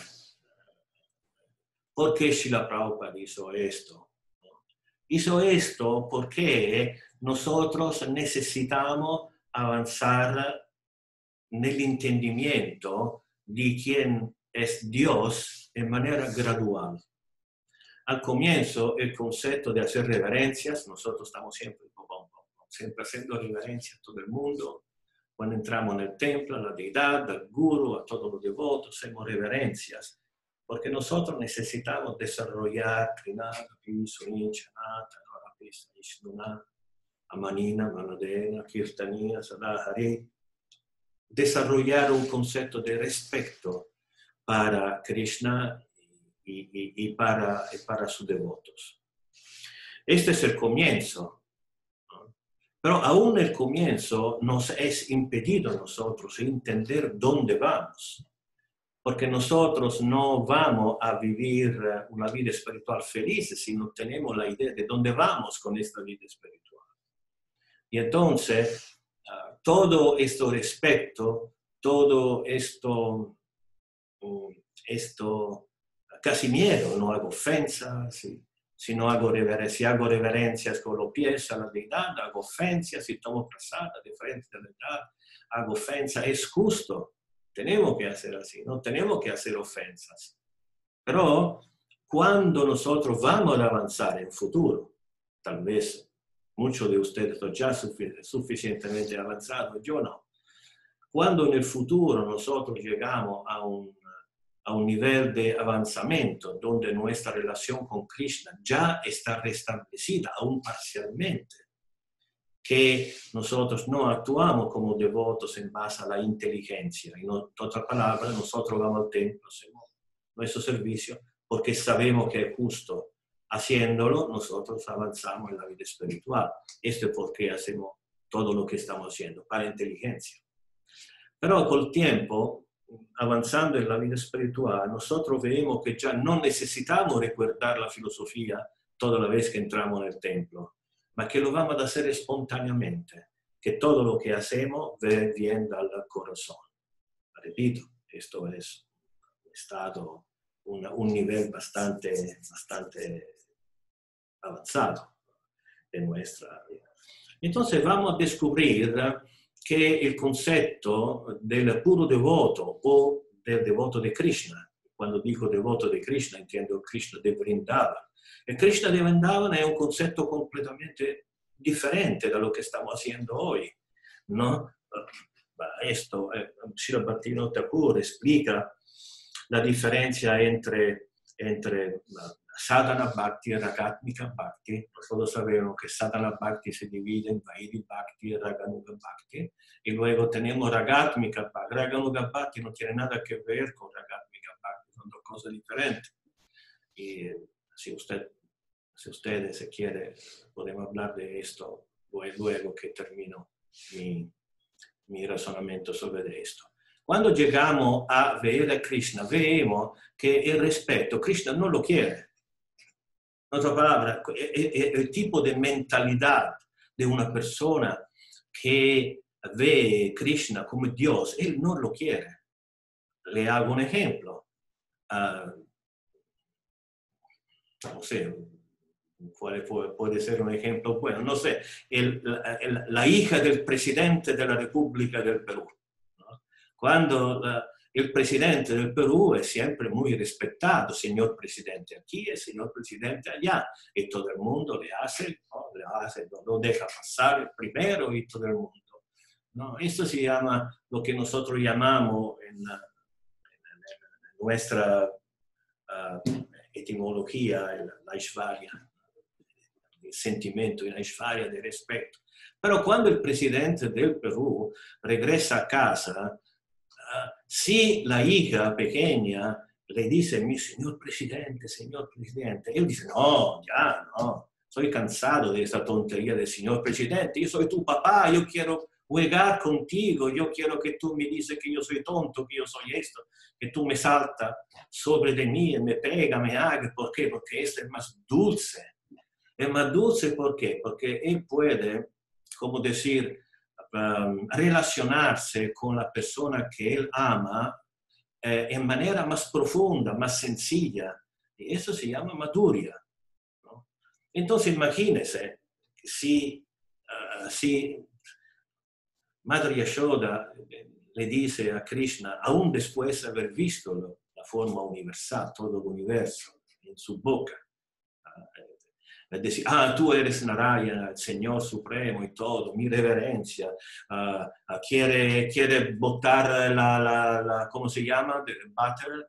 A: ¿por qué Srila Prabhupada hizo esto? Hizo esto porque nosotros necesitamos avanzar en el entendimiento de quién es Dios en manera gradual. Al comienzo, el concepto de hacer reverencias, nosotros estamos siempre haciendo reverencias a todo el mundo. Cuando entramos en el templo, a la deidad, al guru, a todos los devotos, hacemos reverencias. Porque nosotros necesitamos desarrollar Trinada, Pisunin, Chanata, Norapisa, Ishnuna, Amanina, Manadena, Kirtaniya, Sadahari. Desarrollar un concepto de respeto para Krishna y para sus devotos. Este es el comienzo, ¿no? Pero aún el comienzo nos es impedido a nosotros entender dónde vamos. Porque nosotros no vamos a vivir una vida espiritual feliz si no tenemos la idea de dónde vamos con esta vida espiritual. Y entonces, todo este respeto, todo esto casi miedo, no hago ofensas, si no hago reverencias con los pies a la deidad, hago ofensas, si tomo prasada de frente a la deidad, hago ofensas, es justo. Tenemos que hacer así, no tenemos que hacer ofensas. Pero cuando nosotros vamos a avanzar en futuro, tal vez muchos de ustedes son ya suficientemente avanzados, yo no. Cuando en el futuro nosotros llegamos a un nivel de avanzamiento donde nuestra relación con Krishna ya está restablecida, aún parcialmente, que nosotros no actuamos como devotos en base a la inteligencia. En otras palabras, nosotros vamos al templo, hacemos nuestro servicio, porque sabemos que es justo. Haciéndolo, nosotros avanzamos en la vida espiritual. Esto es porque hacemos todo lo que estamos haciendo, para inteligencia. Pero con el tiempo, avanzando en la vida espiritual, nosotros vemos que ya no necesitamos recordar la filosofía toda la vez que entramos en el templo, ma que lo vamos a hacer espontáneamente, que todo lo que hacemos viene dal corazón. Repito, esto es estado un nivel bastante avanzado en nuestra vida. Entonces vamos a descubrir que el concepto del puro devoto o del devoto de Krishna, cuando digo devoto de Krishna entiendo Krishna de Vrindavan. El Krishna de Vrindavan es un concepto completamente diferente da lo que estamos haciendo hoy, ¿no? Esto, Srila Bhaktivinoda Thakur explica la diferencia entre Sadhana Bhakti y Ragatmika Bhakti. Nosotros sabemos que Sadhana Bhakti se divide en Vaidhi Bhakti y Raganuga Bhakti. Y luego tenemos Ragatmika Bhakti. Raganuga Bhakti no tiene nada que ver con Ragatmika Bhakti, son dos cosas diferentes. Y si ustedes se quieren, podemos hablar de esto luego que termino mi razonamiento sobre esto. Cuando llegamos a ver a Krishna, vemos que el respeto, Krishna no lo quiere. En otras palabras, el tipo de mentalidad de una persona que ve Krishna como Dios, él no lo quiere. Le hago un ejemplo. No sé, puede ser un ejemplo bueno. No sé, la hija del presidente de la República del Perú. Cuando el presidente del Perú es siempre muy respetado, señor presidente aquí, el señor presidente allá, y todo el mundo lo deja pasar primero y todo el mundo, ¿no? Esto se llama lo que nosotros llamamos en nuestra etimología, la Aishvarya, el sentimiento, la Aishvarya de respeto. Pero cuando el presidente del Perú regresa a casa, si la hija pequeña le dice, mi señor presidente, él dice, no, ya no, estoy cansado de esa tontería del señor presidente, yo soy tu papá, yo quiero jugar contigo, yo quiero que tú me dices que yo soy tonto, que yo soy esto, que tú me saltas sobre de mí, me pega, me haga. ¿Por qué? Porque este es más dulce. Es más dulce, ¿por qué? Porque él puede, como decir, relacionarse con la persona que él ama en manera más profunda, más sencilla. Y eso se llama maduria, ¿no? Entonces imagínense, si Madre Yashoda le dice a Krishna, aún después de haber visto la forma universal, todo el universo en su boca, decir, tú eres Narayana, el Señor Supremo y todo, mi reverencia, quiere botar ¿cómo se llama? Butter,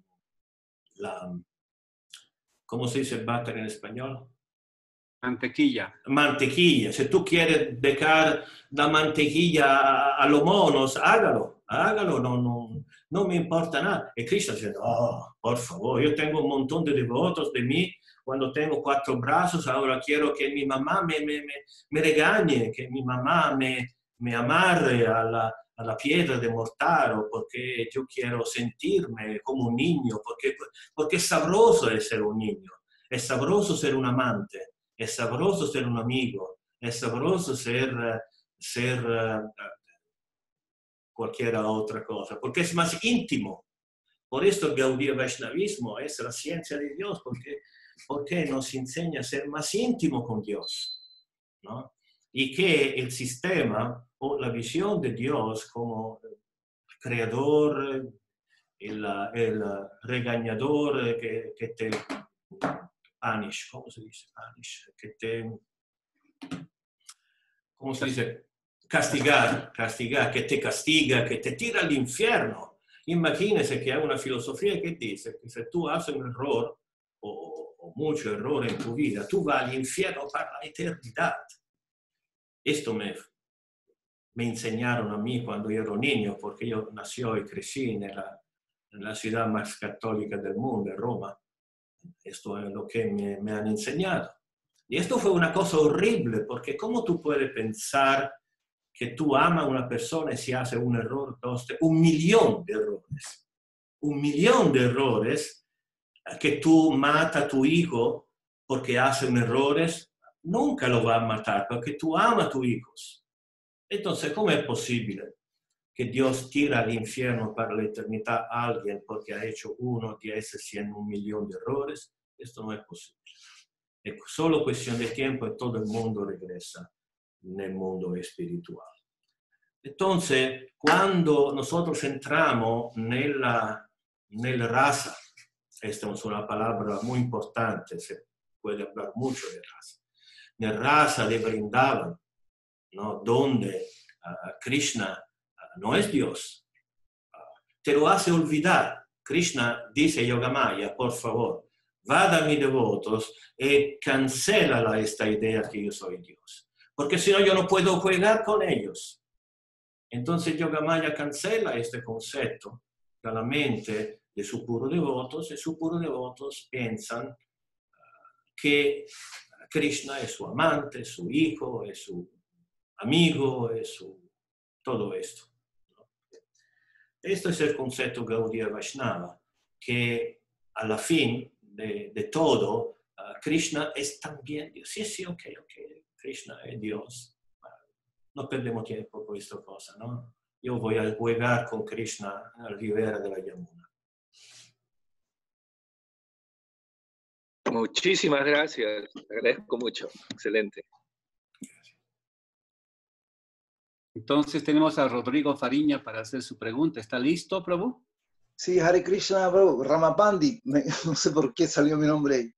A: ¿cómo se dice butter en español?
B: Mantequilla.
A: Mantequilla. Si tú quieres dejar la mantequilla a los monos, hágalo, no me importa nada. Y Krishna dice, por favor, yo tengo un montón de devotos de mí. Cuando tengo 4 brazos, ahora quiero que mi mamá me regañe, que mi mamá me amarre a la piedra de Mortaro, porque yo quiero sentirme como un niño, porque es sabroso ser un niño, es sabroso ser un amante, es sabroso ser un amigo, es sabroso ser cualquier otra cosa, porque es más íntimo. Por esto el Gaudiya Vaishnavismo es la ciencia de Dios, porque nos enseña a ser más íntimo con Dios, ¿no? Y que el sistema o la visión de Dios como creador, el regañador que te punish, ¿cómo se dice? Punish, ¿cómo se dice? Castigar, que te castiga, que te tira al infierno. Imagínese que hay una filosofía que dice que si tú haces un error o mucho error en tu vida, tú vas al infierno para la eternidad. Esto me enseñaron a mí cuando yo era niño, porque yo nací y crecí en la ciudad más católica del mundo, Roma. Esto es lo que me han enseñado. Y esto fue una cosa horrible, porque ¿cómo tú puedes pensar que tú amas a una persona y si hace un error, 1.000.000 de errores? 1.000.000 de errores, que tú matas a tu hijo porque hace un errores, nunca lo va a matar, porque tú amas a tus hijos. Entonces, ¿cómo es posible que Dios tira al infierno para la eternidad a alguien porque ha hecho 1, 10, 100, 1.000.000 de errores? Esto no es posible. Es solo cuestión de tiempo y todo el mundo regresa en el mundo espiritual. Entonces, cuando nosotros entramos nella raza, esta es una palabra muy importante, se puede hablar mucho de raza, la raza de Vrindavan, ¿no? Donde Krishna no es Dios, te lo hace olvidar. Krishna dice a Yogamaya, por favor, vada a mis devotos y cancela esta idea que yo soy Dios, porque si no yo no puedo jugar con ellos. Entonces Yogamaya cancela este concepto de la mente de sus puros devotos, y sus puros devotos piensan que Krishna es su amante, es su hijo, es su amigo, es todo esto. Esto es el concepto Gaudiya Vaishnava, que a la fin de todo, Krishna es también Dios. Sí, ok, Krishna es Dios. No perdemos tiempo con esta cosa, ¿no? Yo voy a jugar con Krishna a la ribera de la Yamuna.
D: Muchísimas gracias, te agradezco mucho, excelente.
B: Entonces tenemos a Rodrigo Fariña para hacer su pregunta. ¿Está listo, Prabhu?
E: Sí, Hare Krishna, Prabhu. Ramapandi, no sé por qué salió mi nombre.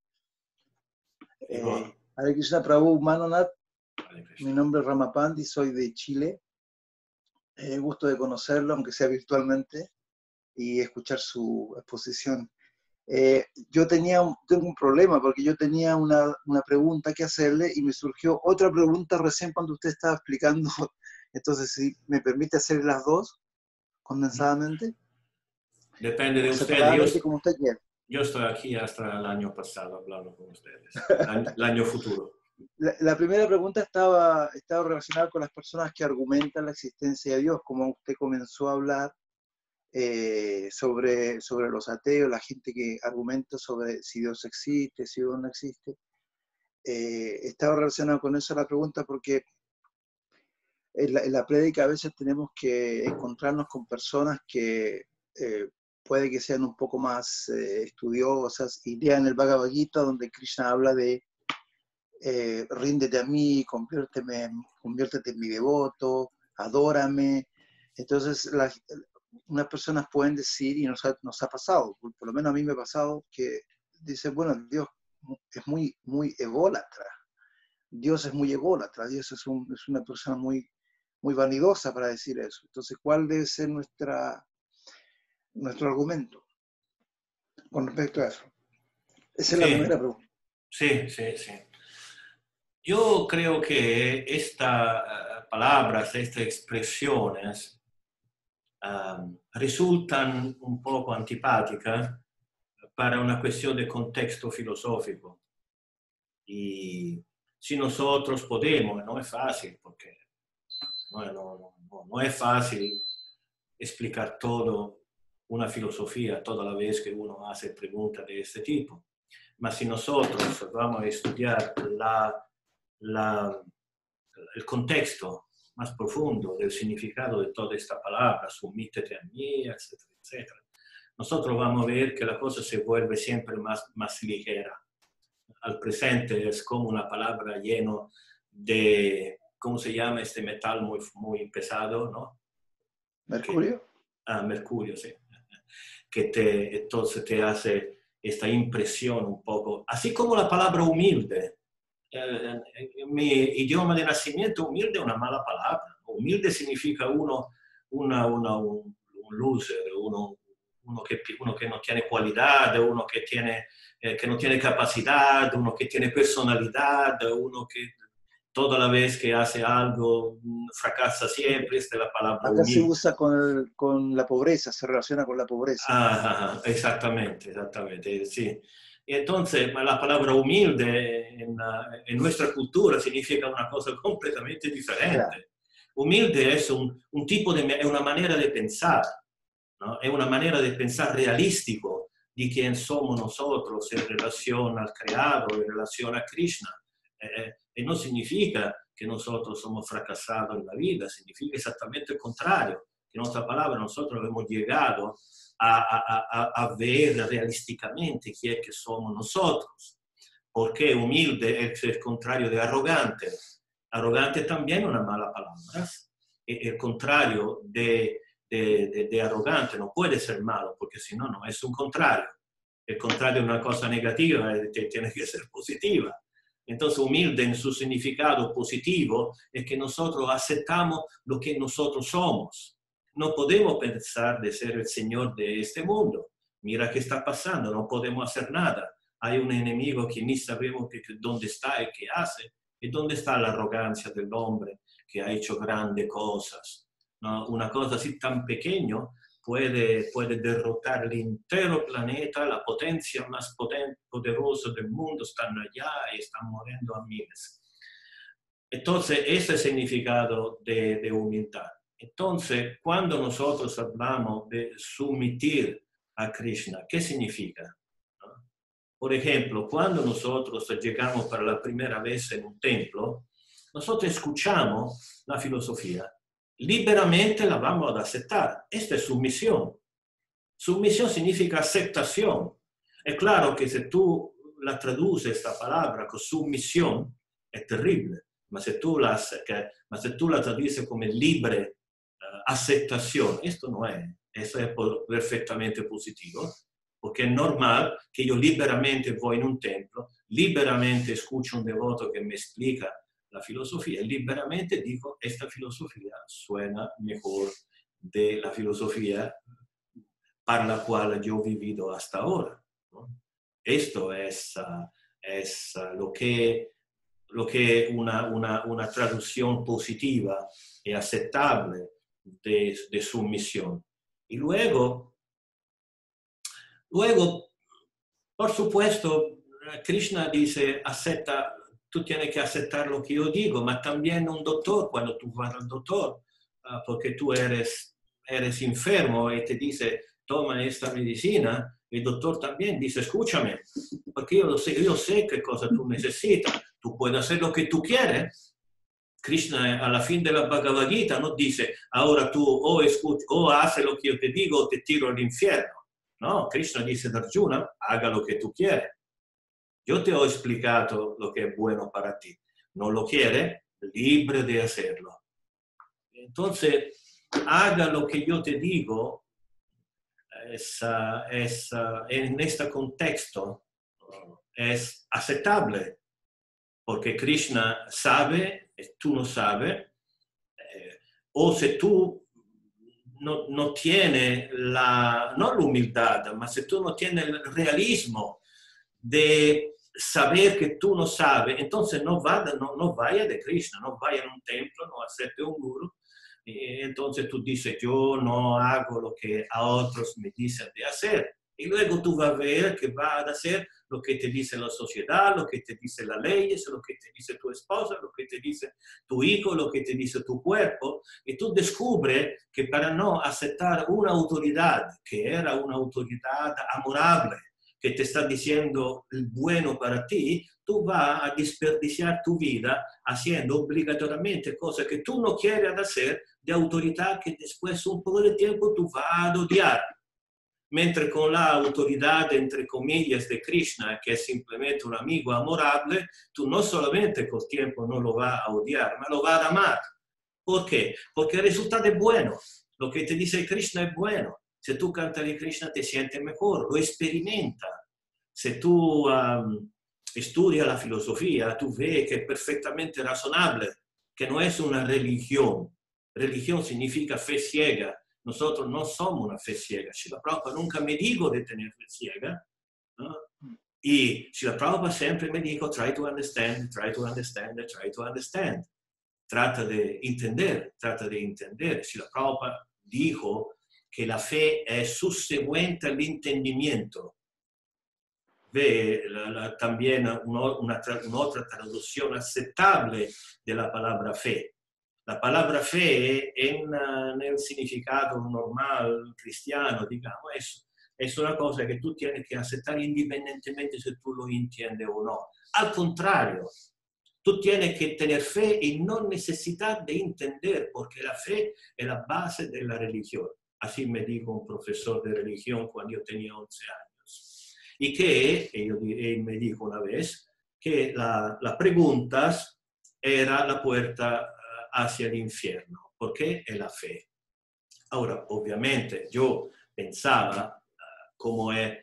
E: Hare Krishna, Prabhu Manonath. Mi nombre es Ramapandi, soy de Chile. Gusto de conocerlo, aunque sea virtualmente, y escuchar su exposición. Tengo un problema, porque yo tenía una pregunta que hacerle y me surgió otra pregunta recién cuando usted estaba explicando. Entonces, si me permite hacer las dos condensadamente.
A: Depende de
E: ustedes. Como usted quiera.
A: Yo estoy aquí hasta el año pasado hablando con ustedes, el año futuro.
E: La primera pregunta estaba relacionada con las personas que argumentan la existencia de Dios, como usted comenzó a hablar sobre los ateos, la gente que argumenta sobre si Dios existe, si Dios no existe. Estaba relacionado con eso la pregunta porque en la prédica a veces tenemos que encontrarnos con personas que puede que sean un poco más estudiosas y lean el Bhagavad Gita, donde Krishna habla de ríndete a mí, conviértete en mi devoto, adórame. Entonces, unas personas pueden decir, y nos ha pasado, por lo menos a mí me ha pasado, que dice, bueno, Dios es muy ególatra. Dios es muy ególatra. Dios es una persona muy vanidosa para decir eso. Entonces, ¿cuál debe ser nuestro argumento con respecto a eso? Esa es la primera pregunta.
A: Sí. Yo creo que estas palabras, estas expresiones resultan un poco antipáticas para una cuestión de contexto filosófico. Y si nosotros podemos, no es fácil, porque no es fácil explicar todo una filosofía toda la vez que uno hace preguntas de este tipo. Mas si nosotros vamos a estudiar el contexto más profundo del significado de toda esta palabra, sumítete a mí, etcétera, etcétera, nosotros vamos a ver que la cosa se vuelve siempre más ligera. Al presente es como una palabra lleno de, ¿cómo se llama este metal muy pesado, no?
E: ¿Mercurio?
A: Mercurio, sí. Que entonces te hace esta impresión un poco, así como la palabra humilde. En mi idioma de nacimiento, humilde es una mala palabra. Humilde significa un loser, uno que no tiene cualidad, uno que no tiene capacidad, uno que tiene personalidad, uno que toda la vez que hace algo fracasa siempre. Esta es la palabra humilde.
E: Acá se usa con la pobreza, se relaciona con la pobreza.
A: Exactamente, sí. Entonces, la palabra humilde en nuestra cultura significa una cosa completamente diferente. Claro. Humilde es un tipo es una manera de pensar, ¿no? Es una manera de pensar realístico de quién somos nosotros en relación al Creador, en relación a Krishna. Y no significa que nosotros somos fracasados en la vida, significa exactamente el contrario. En otra palabra, nosotros hemos llegado a ver realísticamente quién es que somos nosotros. Porque humilde es el contrario de arrogante. Arrogante también es una mala palabra. El contrario de arrogante no puede ser malo, porque si no, no es un contrario. El contrario de una cosa negativa tiene que ser positiva. Entonces, humilde en su significado positivo es que nosotros aceptamos lo que nosotros somos. No podemos pensar de ser el Señor de este mundo. Mira qué está pasando, no podemos hacer nada. Hay un enemigo que ni sabemos dónde está y qué hace. ¿Y dónde está la arrogancia del hombre que ha hecho grandes cosas? ¿No? Una cosa así tan pequeña puede derrotar el entero planeta, la potencia más poderosa del mundo, están allá y están muriendo a miles. Entonces, ese es el significado de humildad. Entonces, cuando nosotros hablamos de someter a Krishna, ¿qué significa? ¿No? Por ejemplo, cuando nosotros llegamos para la primera vez en un templo, nosotros escuchamos la filosofía. Liberamente la vamos a aceptar. Esta es sumisión. Sumisión significa aceptación. Es claro que si tú la traduces esta palabra con sumisión, es terrible. Ma si tú la traduces como libre aceptación, esto no es. Eso es perfectamente positivo. Porque es normal que yo liberamente voy en un templo, liberamente escucho un devoto que me explica la filosofía, liberamente digo, esta filosofía suena mejor de la filosofía para la cual yo he vivido hasta ahora, ¿no? Esto es lo que una traducción positiva y aceptable de sumisión. Y luego, por supuesto, Krishna dice, acepta tú tienes que aceptar lo que yo digo, pero también un doctor, cuando tú vas al doctor, porque tú eres enfermo y te dice, toma esta medicina, el doctor también dice, escúchame, porque yo sé qué cosa tú necesitas, tú puedes hacer lo que tú quieres. Krishna alla fine della Bhagavad Gita no dice, ahora tú o haces lo que yo te digo o te tiro all'inferno. No, Krishna dice a Arjuna, haga lo que tú quieres. Yo te he explicado lo que es bueno para ti. No lo quiere, libre de hacerlo. Entonces, haga lo que yo te digo, en este contexto es aceptable, porque Krishna sabe, y tú no sabes, o si tú no tienes no la humildad, pero si tú no tienes el realismo de saber que tú no sabes, entonces no vaya de Krishna, no vaya a un templo, no acepte un guru. Entonces tú dices, yo no hago lo que a otros me dicen de hacer. Y luego tú vas a ver que vas a hacer lo que te dice la sociedad, lo que te dice la ley, lo que te dice tu esposa, lo que te dice tu hijo, lo que te dice tu cuerpo. Y tú descubres que para no aceptar una autoridad, que era una autoridad amorable, que te está diciendo el bueno para ti, tú vas a desperdiciar tu vida haciendo obligatoriamente cosas que tú no quieres hacer de autoridad que después un poco de tiempo tú vas a odiar. Mentre con la autoridad, entre comillas, de Krishna, que es simplemente un amigo amorable, tú no solamente con tiempo no lo vas a odiar, ma lo vas a amar. ¿Por qué? Porque el resultado es bueno. Lo que te dice Krishna es bueno. Si tú cantas de Krishna te sientes mejor, lo experimenta. Si tú estudias la filosofía, tú ves que es perfectamente razonable, que no es una religión. Religión significa fe ciega. Nosotros no somos una fe ciega. Srila Prabhupada nunca me dijo de tener fe ciega, ¿no? Y Srila Prabhupada siempre me dijo, try to understand, try to understand, try to understand. Trata de entender, trata de entender. Srila Prabhupada dijo que la fe es subsecuente al entendimiento. Ve también un'altra traduzione accettabile della parola fe. La palabra fe nel significato normal cristiano, digamos, es una cosa que tú tienes que aceptar independientemente se tú lo entiendes o no. Al contrario, tú tienes que tener fe y no necesitar de entender, porque la fe es la base de la religión. Así me dijo un profesor de religión cuando yo tenía 11 años. Y que, él me dijo una vez, que la preguntas era la puerta hacia el infierno, porque es la fe. Ahora, obviamente, yo pensaba cómo es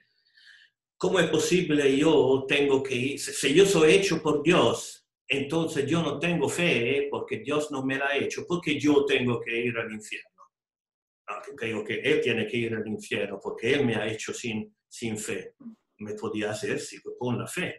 A: posible yo tengo que ir, si yo soy hecho por Dios, entonces yo no tengo fe porque Dios no me la ha hecho, porque yo tengo que ir al infierno. Creo que Él tiene que ir al infierno porque Él me ha hecho sin fe. Me podía hacer sí, con la fe.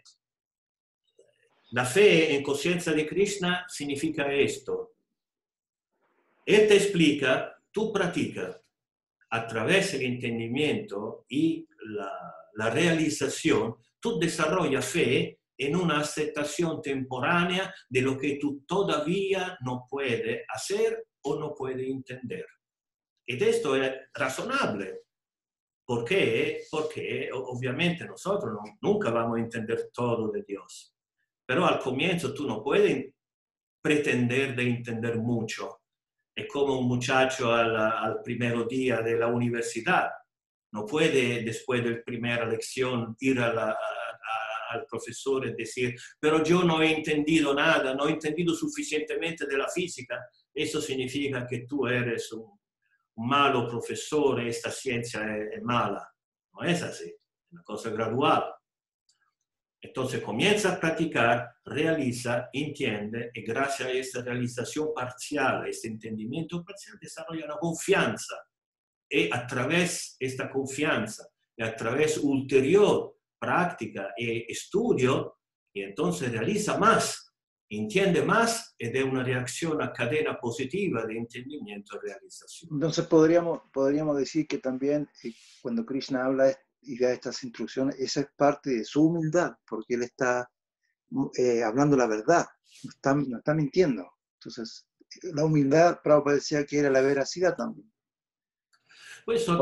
A: La fe en conciencia de Krishna significa esto. Él te explica, tú practicas a través del entendimiento y la realización, tú desarrollas fe en una aceptación temporánea de lo que tú todavía no puedes hacer o no puedes entender. Y esto es razonable. ¿Por qué? Porque obviamente nosotros nunca vamos a entender todo de Dios. Pero al comienzo tú no puedes pretender de entender mucho. Es como un muchacho al primer día de la universidad. No puede, después de la primera lección, ir al profesor y decir, pero yo no he entendido nada, no he entendido suficientemente de la física. Eso significa que tú eres un malo profesor y esta ciencia es mala. No es así, es una cosa gradual. Entonces comienza a practicar, realiza, entiende y gracias a esta realización parcial, a este entendimiento parcial, desarrolla una confianza. Y a través de esta confianza y a través ulterior práctica y estudio, y entonces realiza más, entiende más y da una reacción a cadena positiva de entendimiento y realización.
E: Entonces podríamos decir que también cuando Krishna habla y da estas instrucciones, esa es parte de su humildad, porque él está hablando la verdad, no está mintiendo. Entonces, la humildad, Prabhupada decía que era la veracidad también.
A: Questo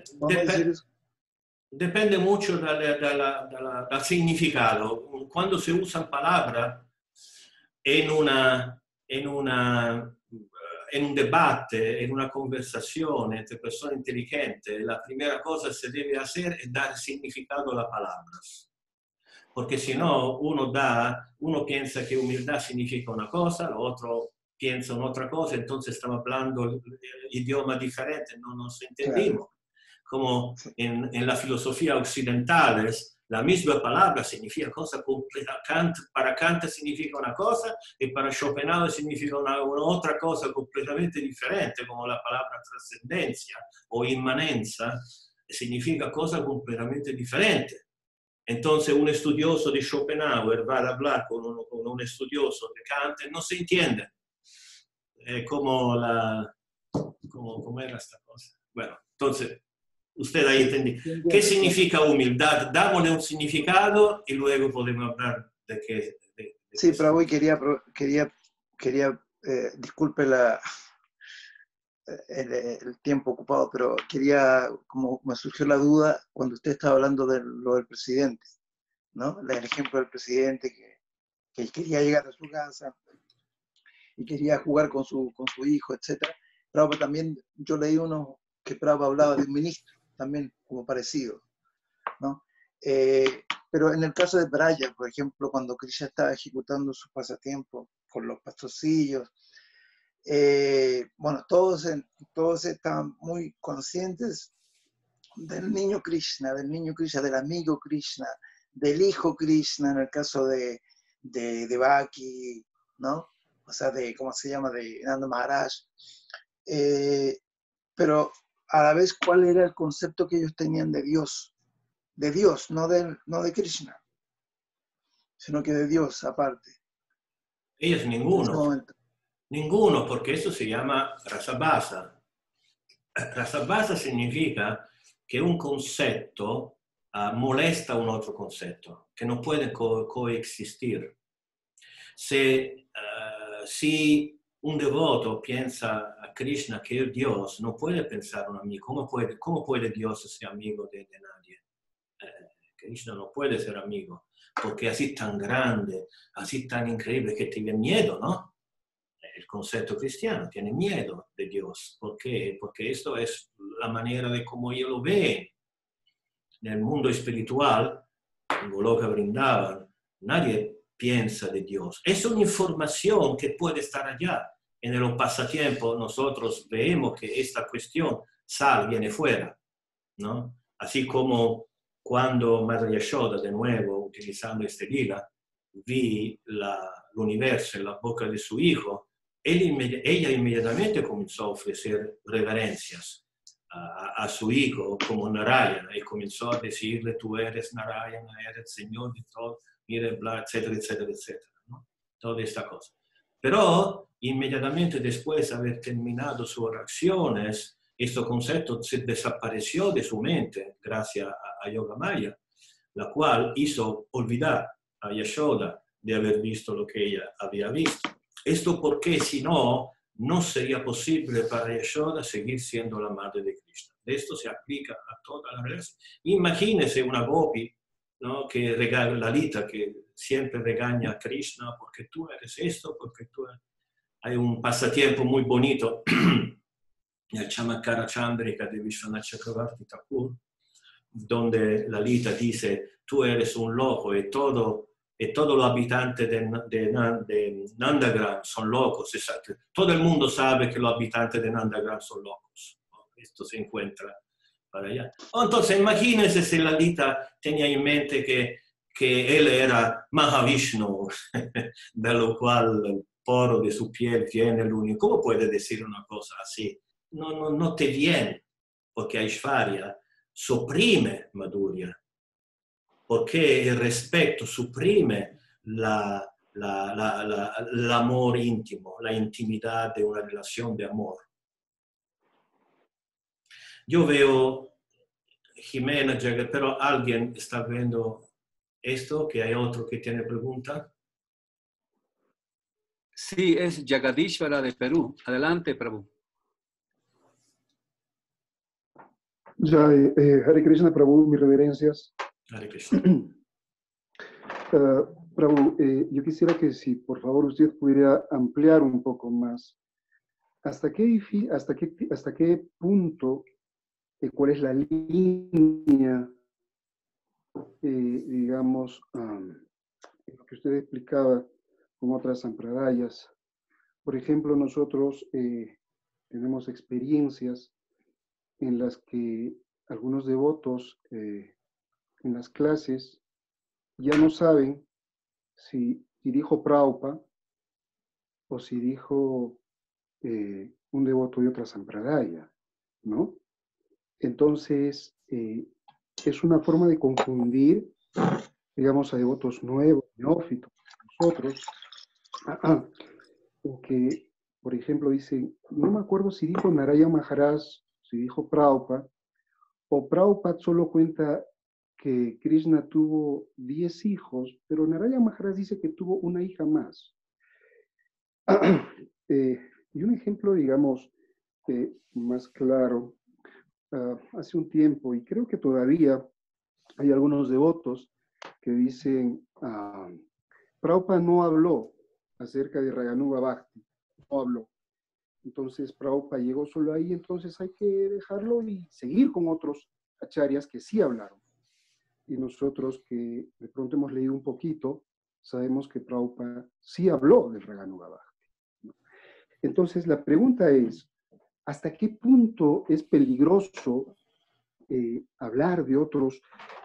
A: dipende molto dal significato. Quando si usa palabra in un debate, in una conversazione tra persone intelligenti, la prima cosa che si deve fare è dare significato alla parola. Perché se no uno pensa che umiltà significa una cosa, l'altro piensa un'altra cosa, entonces stiamo parlando idioma differente, non nos entendimos. Claro. Como en la filosofía occidental, la misma palabra significa cosa completa. Para Kant significa una cosa y para Schopenhauer significa una otra cosa completamente diferente, como la palabra trascendencia o inmanencia significa cosa completamente diferente. Entonces un estudioso de Schopenhauer va a hablar con un estudioso de Kant y no se entiende. ¿Cómo era esta cosa? Bueno, entonces... Usted ahí entendió. ¿Qué significa humildad? Dámosle un significado y luego podemos hablar de qué.
E: Sí, pero hoy quería disculpe el tiempo ocupado, pero como me surgió la duda cuando usted estaba hablando de lo del presidente, ¿no? El ejemplo del presidente que quería llegar a su casa y quería jugar con su hijo, etc. Pero también yo leí uno que Prabhupada hablaba de un ministro, también como parecido, ¿no? Pero en el caso de Braya, por ejemplo, cuando Krishna estaba ejecutando sus pasatiempos con los pastorcillos, bueno, todos estaban muy conscientes del niño Krishna, del amigo Krishna, del hijo Krishna, en el caso de Baki, ¿no? O sea, ¿cómo se llama? De Nanda Maharaj. Pero a la vez, ¿cuál era el concepto que ellos tenían de Dios? De Dios, no de Krishna, sino que de Dios aparte.
A: Ellos ninguno. Ninguno, porque eso se llama rasabhasa. Rasabhasa significa che un concetto molesta un altro concetto, che non può coexistir. Se un devoto piensa a Krishna che è Dios, non può pensare a un amico. ¿Cómo puede Dios ser amigo de nadie? Krishna non può essere amigo, porque è così tan grande, así tan increíble que tiene miedo, ¿no? El concepto cristiano tiene miedo de Dios. ¿Por qué? Porque esto es la manera de cómo ellos lo ven. En el mundo espiritual, en Goloka Vrindavan, nadie piensa de Dios. Es una información que puede estar allá. En el pasatiempo nosotros vemos que esta cuestión viene fuera, ¿no? Así como cuando Madre Yashoda, de nuevo, utilizando este lila, vi l'universo en la boca de su hijo, ella inmediatamente comenzó a ofrecer reverencias a su hijo como Narayana y comenzó a decirle, tú eres Narayana, eres Señor de todo, mire, bla, etcétera, etcétera, etcétera, ¿no? Toda esta cosa. Pero inmediatamente después de haber terminado sus oraciones, este concepto se desapareció de su mente gracias a Yogamaya, la cual hizo olvidar a Yashoda de haber visto lo que ella había visto. Esto porque si no, no sería posible para Yashoda seguir siendo la madre de Krishna. Esto se aplica a toda la relación. Imagínese una gopi, ¿no? Que regala Lalita, que siempre regaña a Krishna porque tú eres esto, porque tú hay un pasatiempo muy bonito nel Chamatkara Chandrika de Vishwanath Chakravarti Thakur, donde Lalita dice, tú eres un loco y todos los habitantes de Nandagram son locos. Exacto. Todo el mundo sabe que los habitantes de Nandagram son locos. Esto se encuentra para allá. Entonces, imagínense si Lalita tenía en mente que él era Mahavishnu, de lo cual el poro de su piel tiene el único. ¿Cómo puede decir una cosa así? No te viene, porque Aishvarya suprime Madhurya, porque el respeto suprime l'amor íntimo, la intimidad de una relación de amor. Yo veo, Jimena, pero alguien está viendo esto, que hay otro que tiene pregunta.
B: Sí, es Jagadishvara de Perú. Adelante, Prabhu.
F: Jai, Hare Krishna, Prabhu, mis reverencias.
A: Hare Krishna.
F: Prabhu, yo quisiera que si por favor usted pudiera ampliar un poco más. ¿Hasta qué punto, cuál es la línea, digamos, lo que usted explicaba con otras sampradayas? Por ejemplo, nosotros tenemos experiencias en las que algunos devotos en las clases ya no saben si dijo Prabhupada o si dijo un devoto de otra sampradaya, ¿no? Entonces, es una forma de confundir, digamos, a devotos nuevos, neófitos, nosotros, en que, por ejemplo, dicen, no me acuerdo si dijo Narayana Maharaj, si dijo Prabhupada, o Prabhupada solo cuenta que Krishna tuvo 10 hijos, pero Narayana Maharaj dice que tuvo una hija más. Y un ejemplo, digamos, más claro, hace un tiempo, y creo que todavía hay algunos devotos que dicen, Prabhupada no habló acerca de Raganuga Bhakti, no habló. Entonces Prabhupada llegó solo ahí, entonces hay que dejarlo y seguir con otros acharyas que sí hablaron. Y nosotros que de pronto hemos leído un poquito, sabemos que Prabhupada sí habló del Raganuga Bhakti, ¿no? Entonces la pregunta es, ¿hasta qué punto es peligroso hablar de otros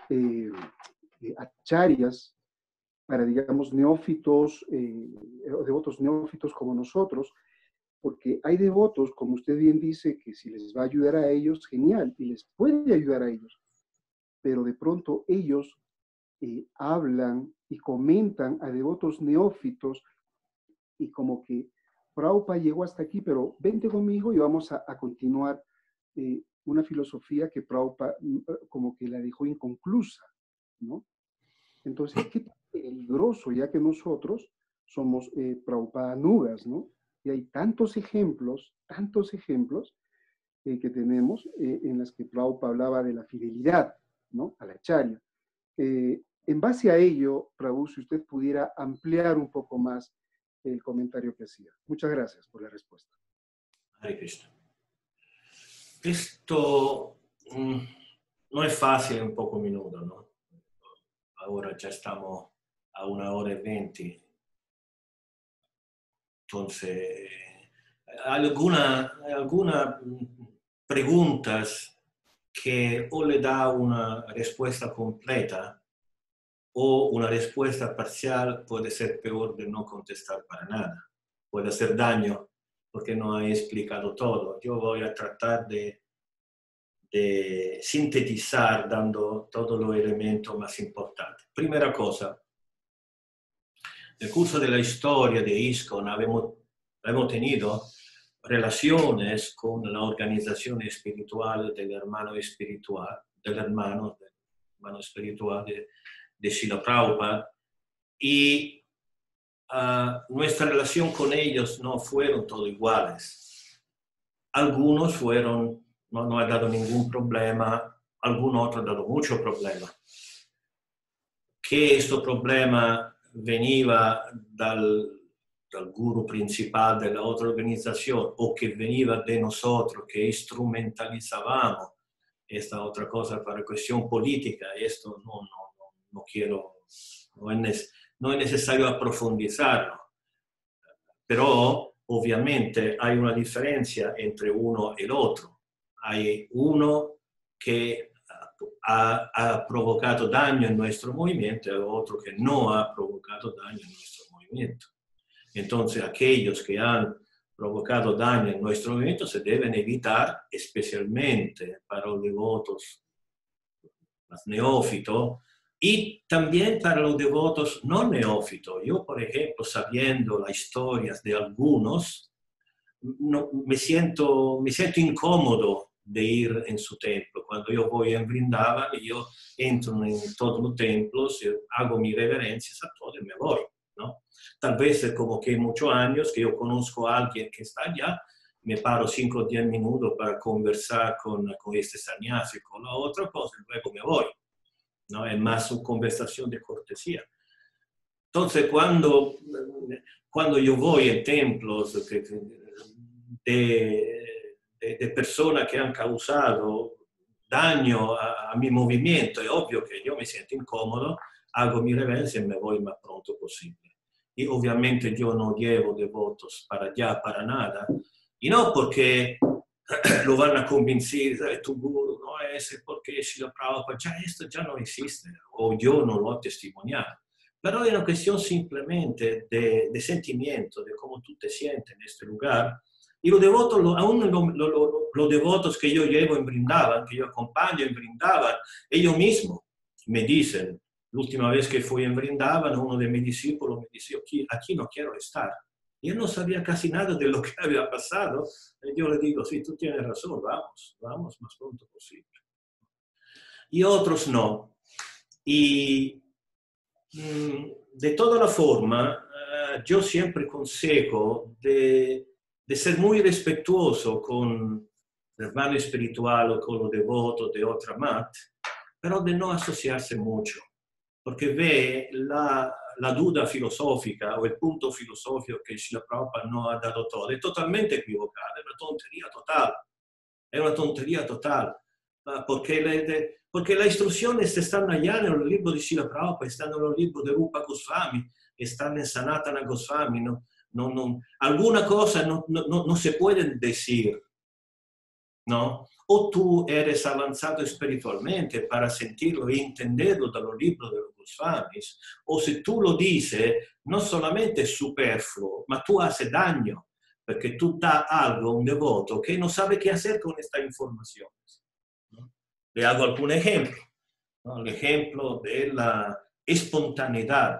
F: acharyas para, digamos, neófitos, devotos neófitos como nosotros? Porque hay devotos, como usted bien dice, que si les va a ayudar a ellos, genial, y les puede ayudar a ellos. Pero de pronto ellos hablan y comentan a devotos neófitos y como que Prabhupada llegó hasta aquí, pero vente conmigo y vamos a continuar una filosofía que Prabhupada como que la dejó inconclusa, ¿no? Entonces, qué peligroso, ya que nosotros somos Prabhupada-nugas, ¿no? Y hay tantos ejemplos que tenemos en las que Prabhupada hablaba de la fidelidad, ¿no? A la acharya. En base a ello, Prabhu, si usted pudiera ampliar un poco más el comentario que hacía. Muchas gracias por la respuesta.
A: Hare Krishna. Esto no es fácil en poco minuto, ¿no? Ahora ya estamos a 1:20. Entonces, algunas preguntas que o le da una respuesta completa o una respuesta parcial puede ser peor de no contestar para nada. Puede hacer daño porque no he explicado todo. Yo voy a tratar de sintetizar dando todos los elementos más importantes. Primera cosa, nel corso de la historia de ISKCON hemos tenido relaciones con la organización espiritual del hermano espiritual de Srila Prabhupada, y nuestra relación con ellos no fueron todos iguales. Algunos no ha dado ningún problema, algunos otros han dado mucho problema. Que este problema venía dal guru principal de la otra organización o que venía de nosotros, que instrumentalizábamos esta otra cosa para cuestión política, esto no quiero, no es necesario profundizarlo. Pero obviamente hay una diferencia entre uno y el otro. Hay uno que ha provocado daño en nuestro movimiento y el otro que no ha provocado daño en nuestro movimiento. Entonces, aquellos que han provocado daño en nuestro movimiento se deben evitar, especialmente para los devotos más neófitos y también para los devotos no neófitos. Yo, por ejemplo, sabiendo las historias de algunos, me siento incómodo de ir en su templo. Cuando yo voy en Vrindavan, yo entro en todos los templos, hago mis reverencias a todos y me voy, ¿no? Tal vez es como que muchos años que yo conozco a alguien que está allá, me paro 5 o 10 minutos para conversar con este sannyasi, con la otra cosa, y luego me voy, ¿no? Es más una conversación de cortesía. Entonces, cuando yo voy en templos de personas que han causado daño a mi movimiento, es obvio que yo me siento incómodo, hago mi reverencia y me voy más pronto posible. Y obviamente yo no llevo devotos para allá, para nada, y no porque lo van a convencer, tu guru no es porque Srila Prabhupada, ya esto ya no existe, o yo no lo he testimoniado. Pero es una cuestión simplemente de sentimiento, de cómo tú te sientes en este lugar. Y los devotos, aún los devotos que yo llevo en Vrindavan, que yo acompaño en Vrindavan, ellos mismos me dicen, la última vez que fui en Vrindavan, uno de mis discípulos me dice, aquí no quiero estar. Y él no sabía casi nada de lo que había pasado. Y yo le digo, sí, tú tienes razón, vamos más pronto posible. Y otros no. Y de toda la forma, yo siempre aconsejo de ser muy respetuoso con el hermano espiritual o con los devotos de otra mat, pero de no asociarse mucho, porque ve la duda filosofica o el punto filosófico que Srila Prabhupada no ha dado todo, es totalmente equivocado, es una tontería total, es una tontería total, porque las instrucciones están allá en el libro de Srila Prabhupada, están en los libros de Rupa Goswami, están en Sanatana Goswami, alguna cosa no se pueden decir, ¿no? O tú eres avanzado espiritualmente para sentirlo y entenderlo de los libros de los Goswamis, o si tú lo dices, no solamente es superfluo, ma tú haces daño, porque tú das algo a un devoto que no sabe qué hacer con esta información. ¿No? Le hago algún ejemplo, ¿no? El ejemplo de la espontaneidad.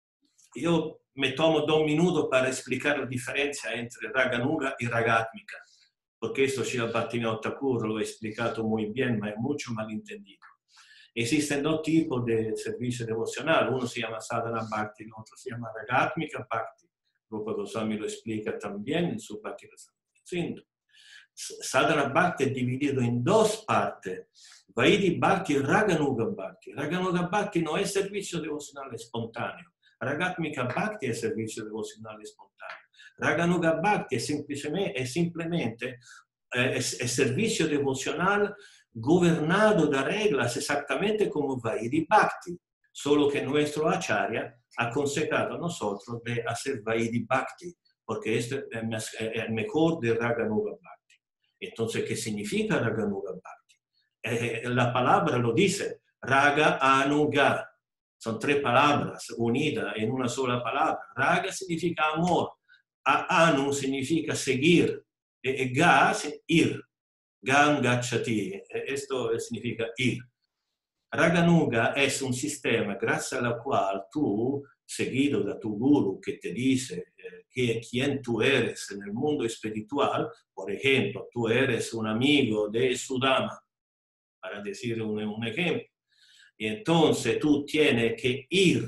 A: Yo me tomo 2 minutos para explicar la diferencia entre Raganuga y Ragatmika, porque esto Srila Bhaktivinoda Thakur lo ha explicado muy bien, ma es mucho malentendido. Existen 2 tipos de servicio devocional, uno se llama Sadhana Bhakti, el otro se llama Ragatmika Bhakti. Rupa Goswami lo explica también en su Bhakti Rasamrita. Sadhana Bhakti es dividido en 2 partes, Vaidhi Bhakti y Raganuga Bhakti. Raganuga Bhakti no es servicio devocional espontáneo, Ragatmika Bhakti es servicio devocional espontáneo. Raganuga Bhakti es simplemente servicio devocional gobernado de reglas exactamente como Vaidhi Bhakti, solo que nuestro Acharya ha aconsejado a nosotros de hacer Vaidhi Bhakti, porque este es el mejor de Raganuga Bhakti. Entonces, ¿qué significa Raganuga Bhakti? La palabra lo dice, Raga Anuga. Son 3 palabras unidas en una sola palabra. Raga significa amor, Anu significa seguir, Ga ir, Gam Gacchati, esto significa ir. Raganuga es un sistema gracias al cual tú, seguido de tu guru que te dice quién tú eres en el mundo espiritual, por ejemplo, tú eres un amigo de Sudama, para decir un ejemplo, y entonces tú tienes que ir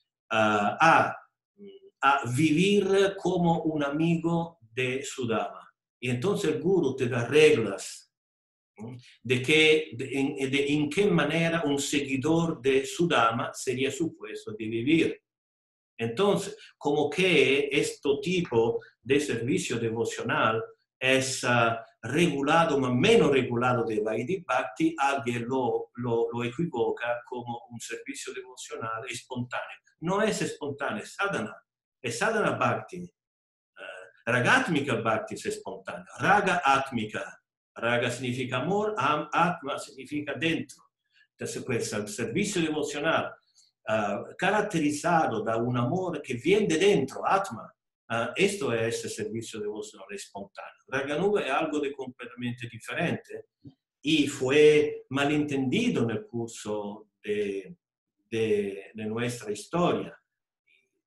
A: a vivir como un amigo de Sudama. Y entonces el guru te da reglas en qué manera un seguidor de Sudama sería supuesto de vivir. Entonces, como que este tipo de servicio devocional es regulado, ma menos regulado de Vaidhi Bhakti, alguien lo equivoca como un servicio devocional espontáneo. No es espontáneo, es sadhana Bhakti. Ragatmika Bhakti es espontáneo. Raga Atmika. Raga significa amor, Atma significa dentro. Entonces, pues, el servicio devocional caracterizado da un amor que viene de dentro, Atma. Esto es el servicio devocional espontáneo. Raganuga es algo de completamente diferente y fue malentendido en el curso de nuestra historia.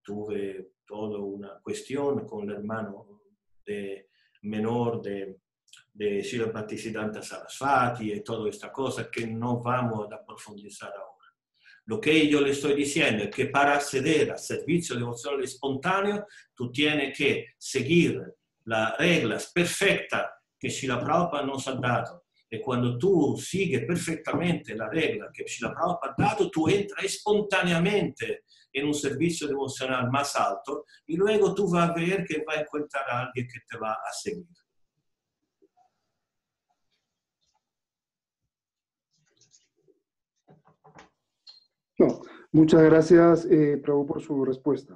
A: Tuve toda una cuestión con el hermano menor de de Srila Bhaktisiddhanta Saraswati y toda esta cosa que no vamos a profundizar ahora. Lo que yo le estoy diciendo es que para acceder al servicio devocional espontáneo, tú tienes que seguir las reglas perfectas que Srila Prabhupada nos ha dado. Y cuando tú sigues perfectamente la regla que Srila Prabhupada ha dado, tú entras espontáneamente en un servicio devocional más alto y luego tú vas a ver que vas a encontrar a alguien que te va a seguir.
F: No, muchas gracias, Prabhu, por su respuesta.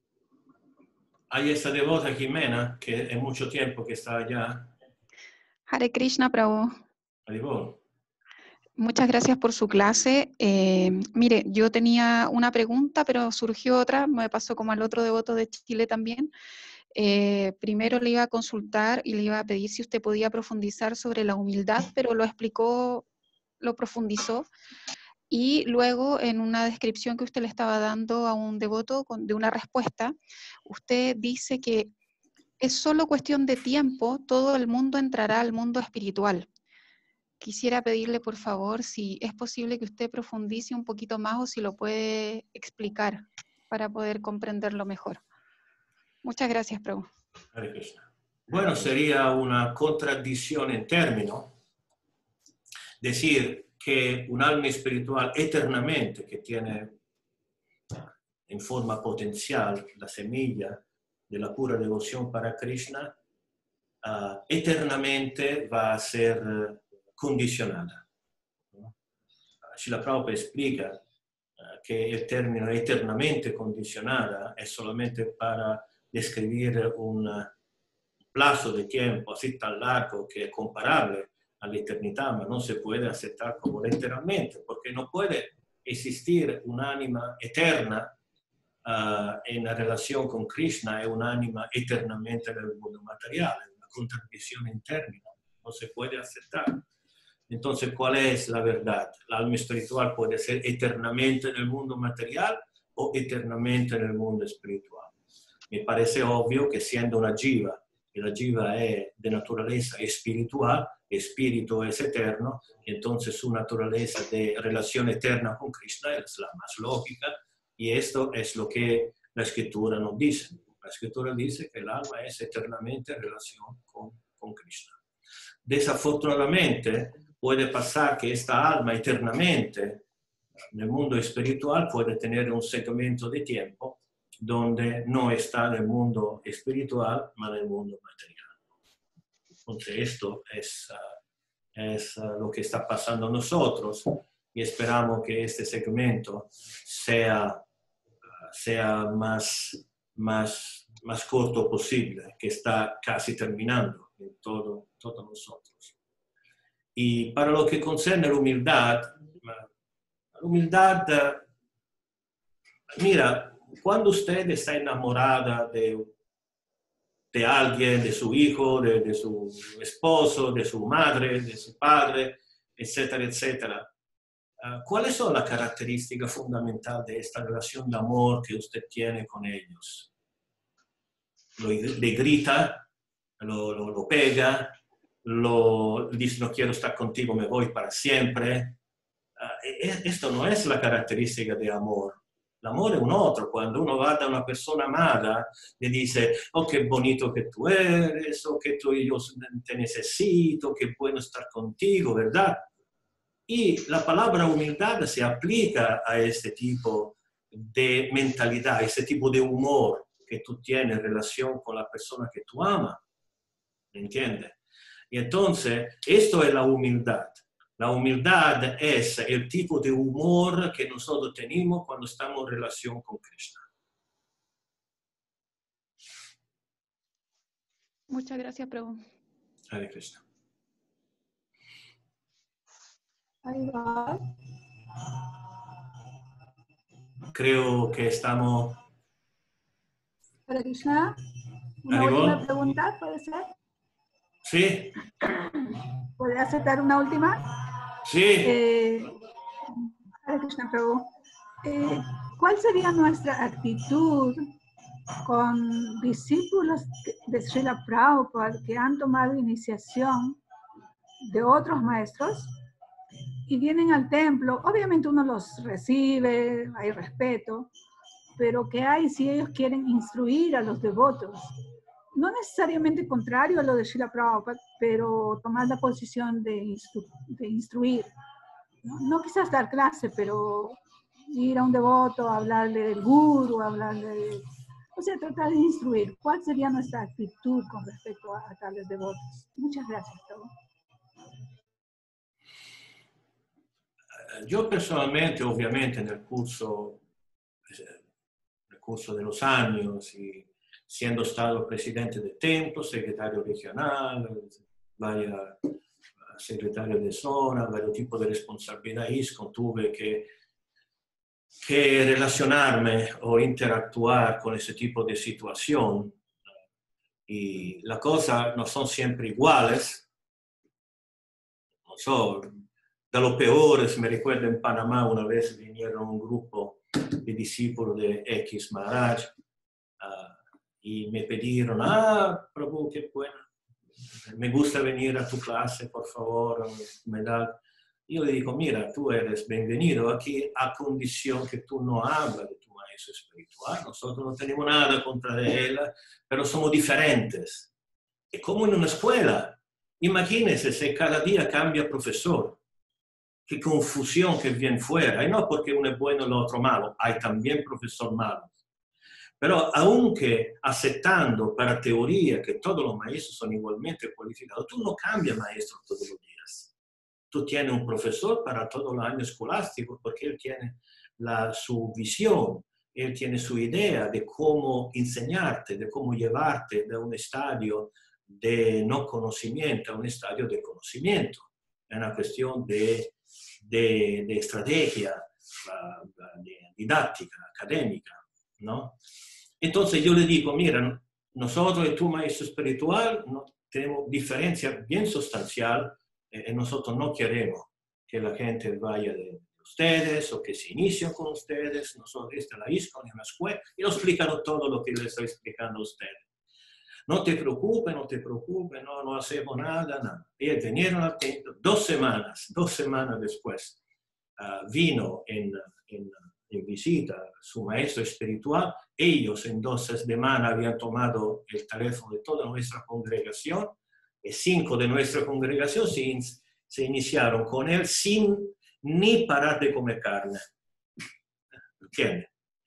A: Hay esa devota Jimena, que es mucho tiempo que está allá.
G: Hare Krishna, Prabhu.
A: Haribol.
G: Muchas gracias por su clase. Mire, yo tenía una pregunta, pero surgió otra, me pasó como al otro devoto de Chile también. Primero le iba a consultar y le iba a pedir si usted podía profundizar sobre la humildad, pero lo explicó, lo profundizó. Y luego, en una descripción que usted le estaba dando a un devoto de una respuesta, usted dice que es solo cuestión de tiempo, todo el mundo entrará al mundo espiritual. Quisiera pedirle, por favor, si es posible que usted profundice un poquito más o si lo puede explicar para poder comprenderlo mejor. Muchas gracias, Prabhu.
A: Bueno, sería una contradicción en términos decir que un alma espiritual eternamente, que tiene en forma potencial la semilla de la pura devoción para Krishna, eternamente va a ser condicionada. Srila Prabhupada explica que el término eternamente condicionada es solamente para describir un plazo de tiempo así tan largo que es comparable a la eternidad, pero no se puede aceptar como literalmente, porque no puede existir un ánima eterna en la relación con Krishna y un ánima eternamente en el mundo material. Es una contradicción en términos, no se puede aceptar. Entonces, ¿cuál es la verdad? El alma espiritual puede ser eternamente en el mundo material o eternamente en el mundo espiritual. Me parece obvio que siendo una jiva, y la jiva es de naturaleza espiritual, espíritu es eterno, entonces su naturaleza de relación eterna con Krishna es la más lógica, y esto es lo que la escritura nos dice. La escritura dice que el alma es eternamente en relación con Krishna. Desafortunadamente, puede pasar que esta alma eternamente en el mundo espiritual puede tener un segmento de tiempo donde no está en el mundo espiritual, pero en el mundo material. Entonces, esto es lo que está pasando a nosotros y esperamos que este segmento sea más corto posible, que está casi terminando en todos nosotros. Y para lo que concerne la humildad, mira, cuando usted está enamorada de alguien, de su hijo, de su esposo, de su madre, de su padre, etcétera, etcétera, ¿cuáles son las características fundamentales de esta relación de amor que usted tiene con ellos? Le grita, lo pega, dice no quiero estar contigo, me voy para siempre. Esto no es la característica de amor. El amor es un otro. Cuando uno va a una persona amada, le dice, oh, qué bonito que tú eres, o que yo te necesito, qué bueno estar contigo, ¿verdad? Y la palabra humildad se aplica a este tipo de mentalidad, a este tipo de humor que tú tienes en relación con la persona que tú amas. ¿Me entiendes? Y entonces, esto es la humildad. La humildad es el tipo de humor que nosotros tenemos cuando estamos en relación con Krishna.
G: Muchas gracias, Prabhu.
A: Hare Krishna. Creo que estamos...
H: Hare Krishna. ¿Una última pregunta puede ser?
A: Sí.
H: ¿Puede aceptar una última?
A: Sí.
H: Hare Krishna, Prabhu. ¿Cuál sería nuestra actitud con discípulos de Srila Prabhupada que han tomado iniciación de otros maestros y vienen al templo. Obviamente uno los recibe, hay respeto, pero ¿qué hay si ellos quieren instruir a los devotos? No necesariamente contrario a lo de Srila Prabhupada, pero tomar la posición de instruir. No quizás dar clase, pero ir a un devoto, hablarle del guru, hablarle de... O sea, tratar de instruir. ¿Cuál sería nuestra actitud con respecto a tales devotos? Muchas gracias, Prabhu.
A: Yo personalmente, obviamente, en el curso de los años, y siendo estado presidente del templo, secretario regional, varios secretarios de zona, varios tipos de responsabilidad ISKCON, tuve que relacionarme o interactuar con ese tipo de situación. Y las cosas no son siempre iguales. No son de los peores. Me recuerdo en Panamá una vez vinieron un grupo de discípulos de X Maharaj y me pidieron, Prabhu, qué bueno, me gusta venir a tu clase, por favor, me da. Yo le digo, mira, tú eres bienvenido aquí a condición que tú no hables de tu maestro espiritual. Nosotros no tenemos nada contra él, pero somos diferentes. Es como en una escuela. Imagínense si cada día cambia profesor. Qué confusión que viene fuera. Y no porque uno es bueno y el otro malo. Hay también profesor malos. Pero aunque aceptando para teoría que todos los maestros son igualmente cualificados, tú no cambias maestro todos los días. Tú tienes un profesor para todo el año escolástico porque él tiene su visión, él tiene su idea de cómo enseñarte, de cómo llevarte de un estadio de no conocimiento a un estadio de conocimiento. Es una cuestión de estrategia didáctica, académica, ¿no? Entonces yo le digo, mira, nosotros y tu maestro espiritual no tenemos diferencia bien sustancial y nosotros no queremos que la gente vaya de ustedes o que se inicien con ustedes. Nosotros esta es la ISKCON, en la escuela, y lo explicaron todo lo que les estoy explicando a ustedes. No te preocupes, no hacemos nada. Y vinieron al templo 2 semanas después. Vino en visita su maestro espiritual. Ellos en 2 semanas habían tomado el teléfono de toda nuestra congregación y 5 de nuestra congregación se iniciaron con él sin ni parar de comer carne. ¿Entiendes?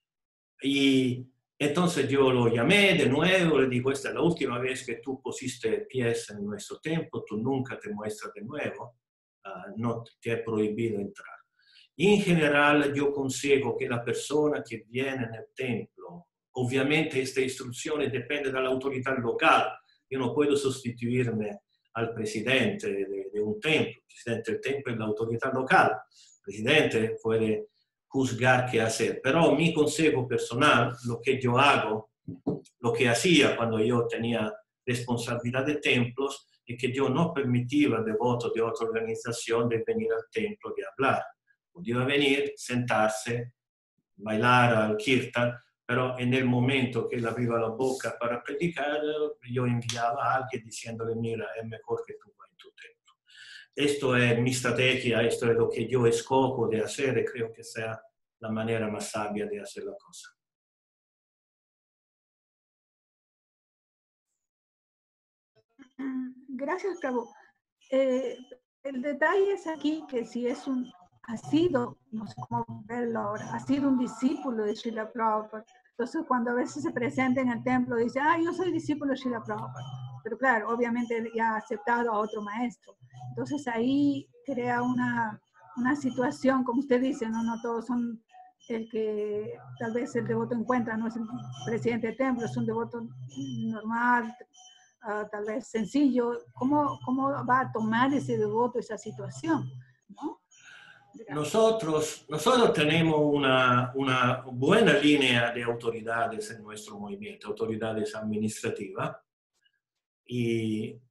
A: Y entonces yo lo llamé de nuevo, le digo, esta es la última vez que tú pusiste pies en nuestro templo, tú nunca te muestras de nuevo, no te he prohibido entrar. En general, yo consejo que la persona que viene en el templo, obviamente esta instrucción depende de la autoridad local. Yo no puedo sustituirme al presidente de un templo. El presidente del templo es la autoridad local. El presidente puede juzgar qué hacer. Pero mi consejo personal, lo que yo hago, lo que hacía cuando yo tenía responsabilidad de templos, es que yo no permitía a devotos de otra organización de venir al templo y hablar. Podía venir, sentarse, bailar al kirtan, pero en el momento que él abría la boca para predicar, yo enviaba a alguien diciéndole, mira, es mejor que tú vayas en tu templo. Esto es mi estrategia, esto es lo que yo escojo de hacer y creo que sea la manera más sabia de hacer la cosa.
H: Gracias, Prabhu. El detalle es aquí que si es ha sido, no sé cómo verlo ahora, ha sido un discípulo de Srila Prabhupada. Entonces, cuando a veces se presenta en el templo, dice, yo soy discípulo de Srila Prabhupada. Pero claro, obviamente él ya ha aceptado a otro maestro. Entonces, ahí crea una situación, como usted dice, no todos son el que tal vez el devoto encuentra, no es el presidente del templo, es un devoto normal, tal vez sencillo. ¿Cómo va a tomar ese devoto esa situación? ¿No?
A: Nosotros tenemos una buena línea de autoridades en nuestro movimiento, autoridades administrativas, y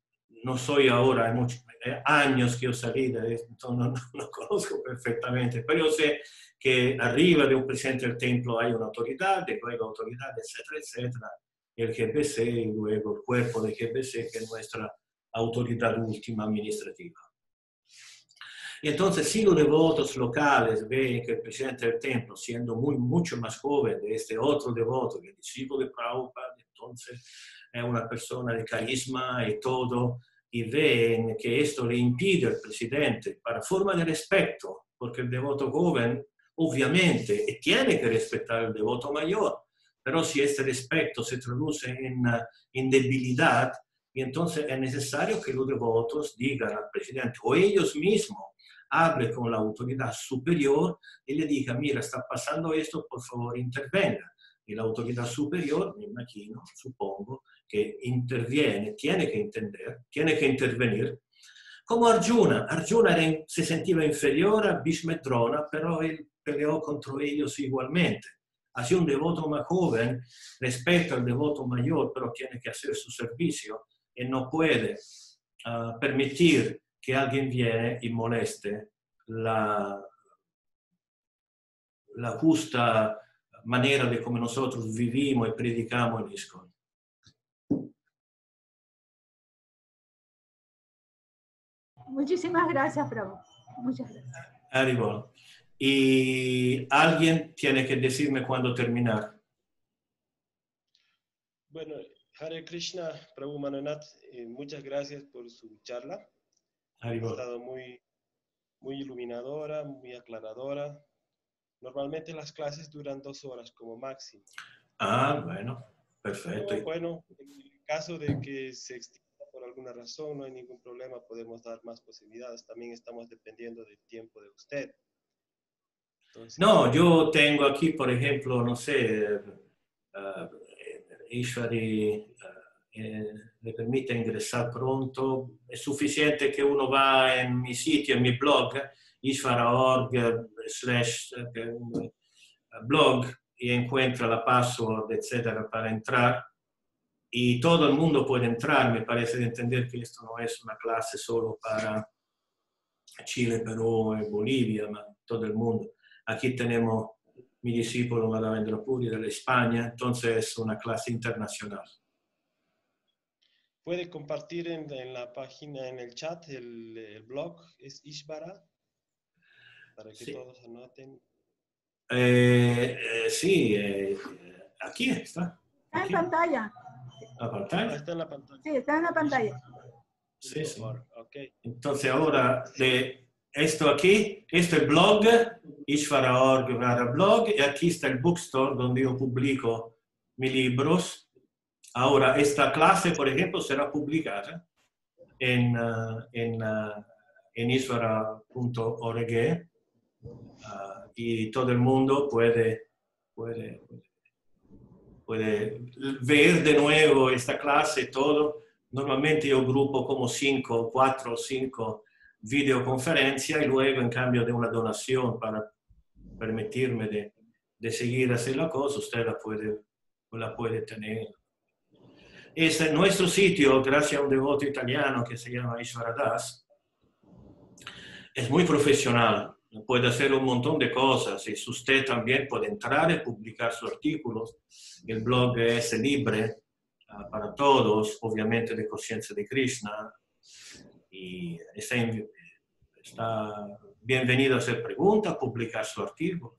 A: no soy ahora, hay muchos años que yo salí de esto, no conozco perfectamente, pero yo sé que arriba de un presidente del templo hay una autoridad, después hay la autoridad, etcétera, etcétera, el GBC, y luego el cuerpo de GBC, que es nuestra autoridad última administrativa. Y entonces, si los devotos locales ven que el presidente del templo, siendo mucho más joven de este otro devoto, que es discípulo de Prabhupada, entonces es una persona de carisma y todo, y ven que esto le impide al presidente, para forma de respeto, porque el devoto joven, obviamente, tiene que respetar al devoto mayor, pero si este respeto se traduce en debilidad, y entonces es necesario que los devotos digan al presidente, o ellos mismos, hable con la autoridad superior y le diga, mira, está pasando esto, por favor, intervenga. Y la autoridad superior, me imagino, supongo, que interviene, tiene que intervenir. Como Arjuna. Arjuna se sentiva inferiore a Bhishma e Drona, pero él peleó contra ellos igualmente. Así un devoto más joven respeta al devoto mayor, pero tiene que hacer su servicio y no puede permitir que alguien viene y moleste la justa manera de cómo nosotros vivimos y predicamos en ISKCON.
H: Muchísimas gracias, Prabhu. Muchas gracias.
A: Arriba. Y alguien tiene que decirme cuándo terminar.
I: Bueno, Hare Krishna, Prabhu Mananath, muchas gracias por su charla.
A: Arriba.
I: Ha estado muy iluminadora, muy aclaradora. Normalmente las clases duran 2 horas como máximo.
A: Ah, bueno, perfecto.
I: Pero, bueno, en el caso de que se extienda por alguna razón, no hay ningún problema, podemos dar más posibilidades. También estamos dependiendo del tiempo de usted. Entonces,
A: no, yo tengo aquí, por ejemplo, no sé, Ishvari le permite ingresar pronto. Es suficiente que uno va en mi sitio, en mi blog, ishvara.org/blog, y encuentra la password, etcétera, para entrar. Y todo el mundo puede entrar. Me parece de entender que esto no es una clase solo para Chile, Perú y Bolivia, ma todo el mundo. Aquí tenemos mi discípulo Madhavendra Puri de España, entonces es una clase internacional.
I: ¿Puede compartir en la página, en el chat, el blog? ¿Es Ishvara? Para que todos anoten.
A: Sí, aquí está.
H: Está en pantalla.
A: ¿La pantalla?
I: Está en la pantalla.
H: Sí, está en la pantalla.
A: Sí, sí.
I: Okay.
A: Entonces ahora, esto aquí, este es el blog, ishvara.org/blog, y aquí está el bookstore donde yo publico mis libros. Ahora, esta clase, por ejemplo, será publicada en ishvara.org y todo el mundo puede ver de nuevo esta clase, todo. Normalmente yo grupo como 4 o 5 videoconferencias y luego en cambio de una donación para permitirme de seguir hacer la cosa, usted la puede tener. Este, nuestro sitio, gracias a un devoto italiano que se llama Ishvara Das, es muy profesional, puede hacer un montón de cosas y usted también puede entrar y publicar sus artículos. El blog es libre para todos, obviamente de conciencia de Krishna, y está bienvenido a hacer preguntas, publicar su artículo.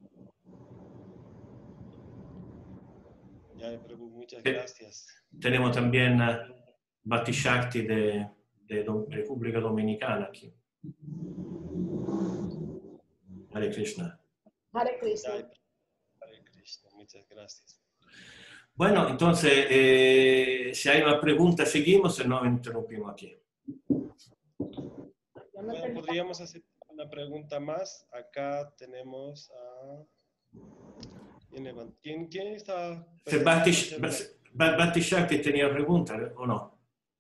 I: Ya, Prabhu, muchas gracias.
A: Tenemos también Bhakti Shakti de República Dominicana aquí. Hare Krishna.
J: Hare Krishna.
I: Hare Krishna, muchas gracias.
A: Bueno, entonces, si hay una pregunta, seguimos, si no, interrumpimos aquí.
I: Bueno, podríamos hacer una pregunta más. Acá tenemos a... ¿Quién está?
A: Bhakti Shakti tenía pregunta, ¿o no?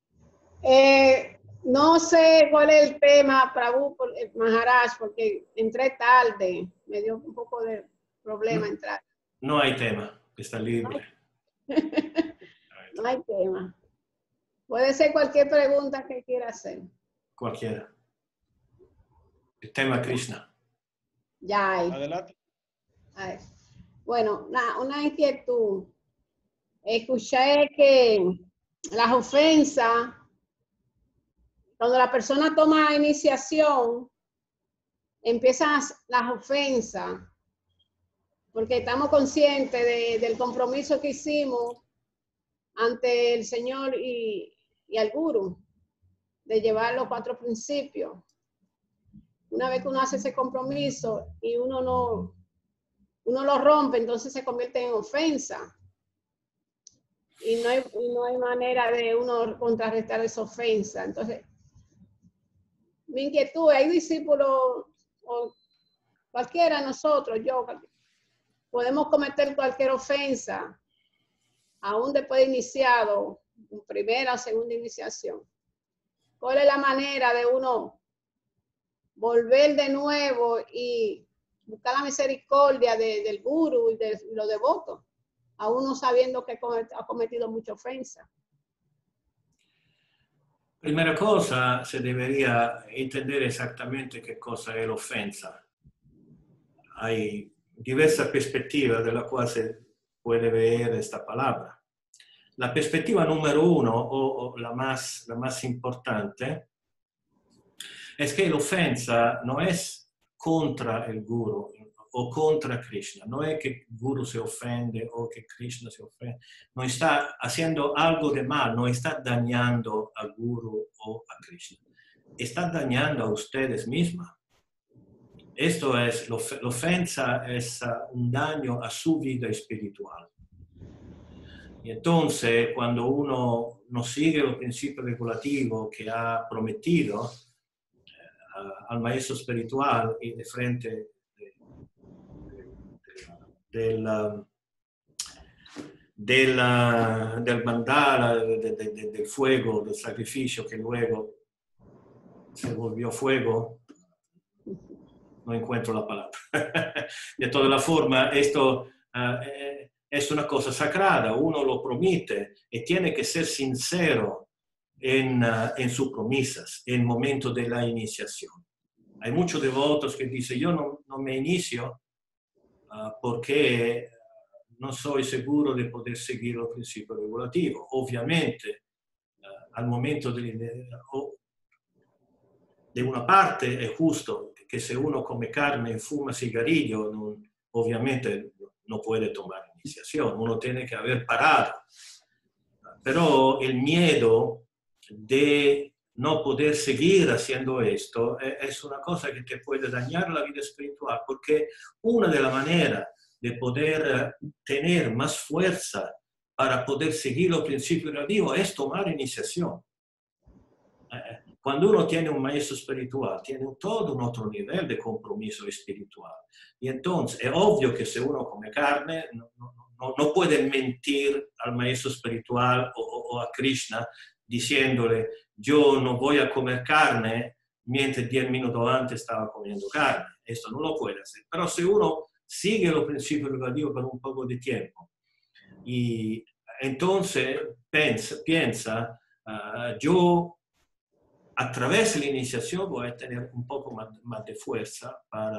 J: No sé cuál es el tema, Prabhu Maharaj, porque entré tarde. Me dio un poco de problema entrar.
A: No hay tema, está libre.
J: No hay tema. Puede ser cualquier pregunta que quiera hacer.
A: Cualquiera. El tema Krishna.
J: Ya hay.
I: Adelante.
J: Ay. Bueno, una inquietud. Escuché que las ofensas, cuando la persona toma iniciación, empiezan las ofensas, porque estamos conscientes del compromiso que hicimos ante el Señor y al Guru, de llevar los 4 principios. Una vez que uno hace ese compromiso y uno lo rompe, entonces se convierte en ofensa. Y no hay manera de uno contrarrestar esa ofensa. Entonces, mi inquietud, hay discípulos, o cualquiera de nosotros, yo, podemos cometer cualquier ofensa, aún después de iniciado, primera o segunda iniciación. ¿Cuál es la manera de uno volver de nuevo y buscar la misericordia del Guru y de los devotos, aún no sabiendo que ha cometido mucha ofensa?
A: Primera cosa, se debería entender exactamente qué cosa es la ofensa. Hay diversas perspectivas de las cuales se puede ver esta palabra. La perspectiva número 1, o la más importante, es que la ofensa no es contra el Guru o contra Krishna. No es que el Guru se ofende o que Krishna se ofende. No está haciendo algo de mal, no está dañando al Guru o a Krishna. Está dañando a ustedes mismas. Esto es, la ofensa es un daño a su vida espiritual. Y entonces, cuando uno no sigue el principio regulativo que ha prometido al maestro espiritual y de frente del mandala, del fuego, del sacrificio que luego se volvió fuego, no encuentro la palabra. De toda la forma, esto es una cosa sagrada, uno lo promete y tiene que ser sincero en sus promesas, en el momento de la iniciación. Hay muchos devotos que dicen, yo no me inicio porque no soy seguro de poder seguir el principio regulativo. Obviamente, al momento de una parte es justo que si uno come carne y fuma cigarrillo, obviamente no puede tomar iniciación, uno tiene que haber parado. Pero el miedo de no poder seguir haciendo esto es una cosa que te puede dañar la vida espiritual, porque una de las maneras de poder tener más fuerza para poder seguir los principios de Dios es tomar iniciación. Cuando uno tiene un maestro espiritual, tiene todo un otro nivel de compromiso espiritual. Y entonces es obvio que si uno come carne, no puede mentir al maestro espiritual o a Krishna diciéndole, yo no voy a comer carne mientras 10 minutos antes estaba comiendo carne. Esto no lo puede hacer. Pero si uno sigue los principios de Dios por un poco de tiempo y entonces piensa yo a través de la iniciación voy a tener un poco más de fuerza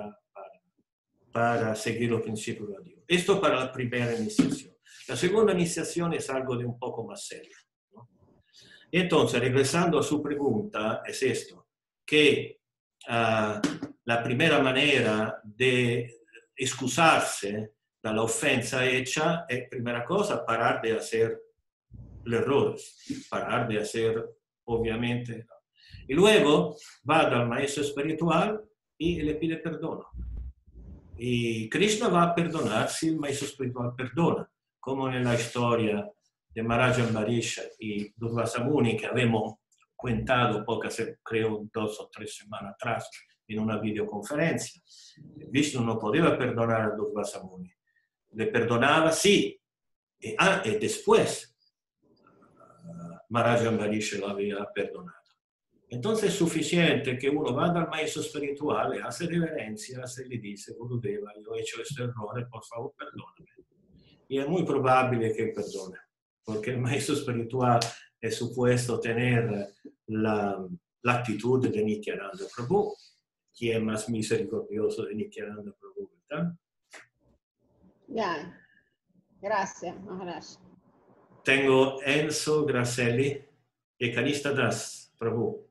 A: para seguir los principios de Dios. Esto para la primera iniciación. La segunda iniciación es algo de un poco más serio, ¿no? Entonces, regresando a su pregunta, es esto, que la primera manera de excusarse de la ofensa hecha es, primera cosa, parar de hacer los errores, parar de hacer, obviamente. Y luego va al maestro espiritual y le pide perdón. Y Krishna va a perdonar si el maestro espiritual perdona, como en la historia de Maharaj Ambarish y Durvasa Muni que habíamos contado creo 2 o 3 semanas atrás en una videoconferencia. Vishnu no podía perdonar a Durvasa Muni. Le perdonaba, sí. Y después Maharaj Ambarish lo había perdonado. Entonces es suficiente que uno vaya al maestro espiritual, hace reverencia, se le dice, Gurudeva, yo he hecho este error, por favor, perdóname. Y es muy probable que él perdone, porque el maestro espiritual è supuesto tener la actitud de Nityananda Prabhu. ¿Quién es más misericordioso de Nityananda Prabhu, verdad?
J: Ya, gracias, Maharaj.
A: Tengo Enzo Grasselli e Kanishta Das Prabhu.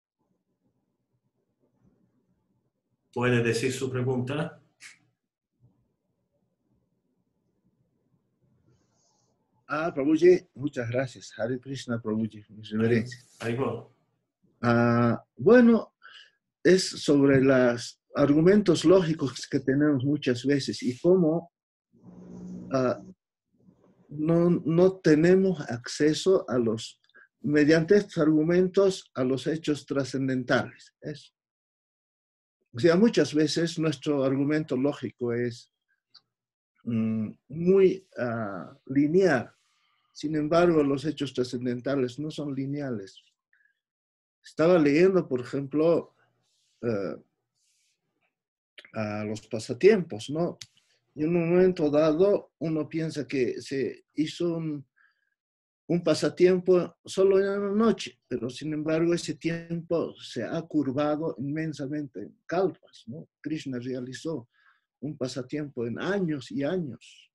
A: ¿Puede decir su pregunta?
K: Prabhuji, muchas gracias. Hare Krishna, Prabhuji, mis reverencias. Bueno, es sobre los argumentos lógicos que tenemos muchas veces y cómo no tenemos acceso a mediante estos argumentos, a los hechos trascendentales. O sea, muchas veces nuestro argumento lógico es muy lineal. Sin embargo, los hechos trascendentales no son lineales. Estaba leyendo, por ejemplo, a los pasatiempos, ¿no? Y en un momento dado, uno piensa que se hizo un pasatiempo solo en una noche, pero sin embargo ese tiempo se ha curvado inmensamente en kalpas, ¿no? Krishna realizó un pasatiempo en años y años.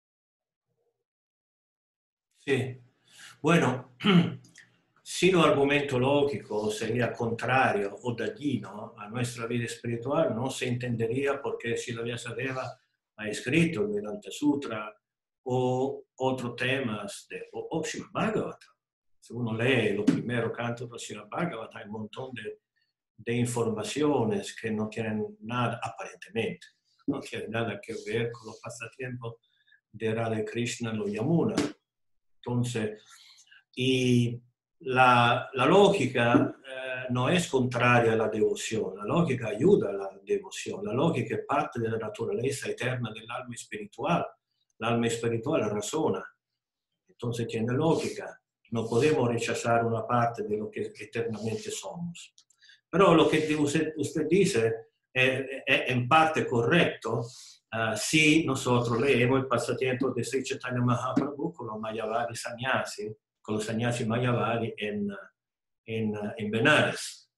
A: Sì. Bueno, si lo argumento logico sería contrario o dañino a nuestra vida espiritual, no se entendería por qué Srila Vyasadeva ha escrito el Vedanta Sutra o otros temas o Srimad Bhagavatam. Si uno lee los primeros cantos de Srimad Bhagavatam, hay un montón de informaciones que no tienen nada, aparentemente, no tienen nada que ver con los pasatiempos de Radha Krishna y Yamuna. Entonces, y la lógica no es contraria a la devoción, la lógica ayuda a la devoción, la lógica es parte de la naturaleza eterna del alma espiritual. L'alma espiritual razona, entonces tiene lógica. No podemos rechazar una parte de lo que eternamente somos. Pero lo que usted dice es en parte correcto si nosotros leemos el pasatiempo de Sri Chaitanya Mahaprabhu con los Mayavadi Sannyasi, con los Sannyasi Mayavadi en Benares.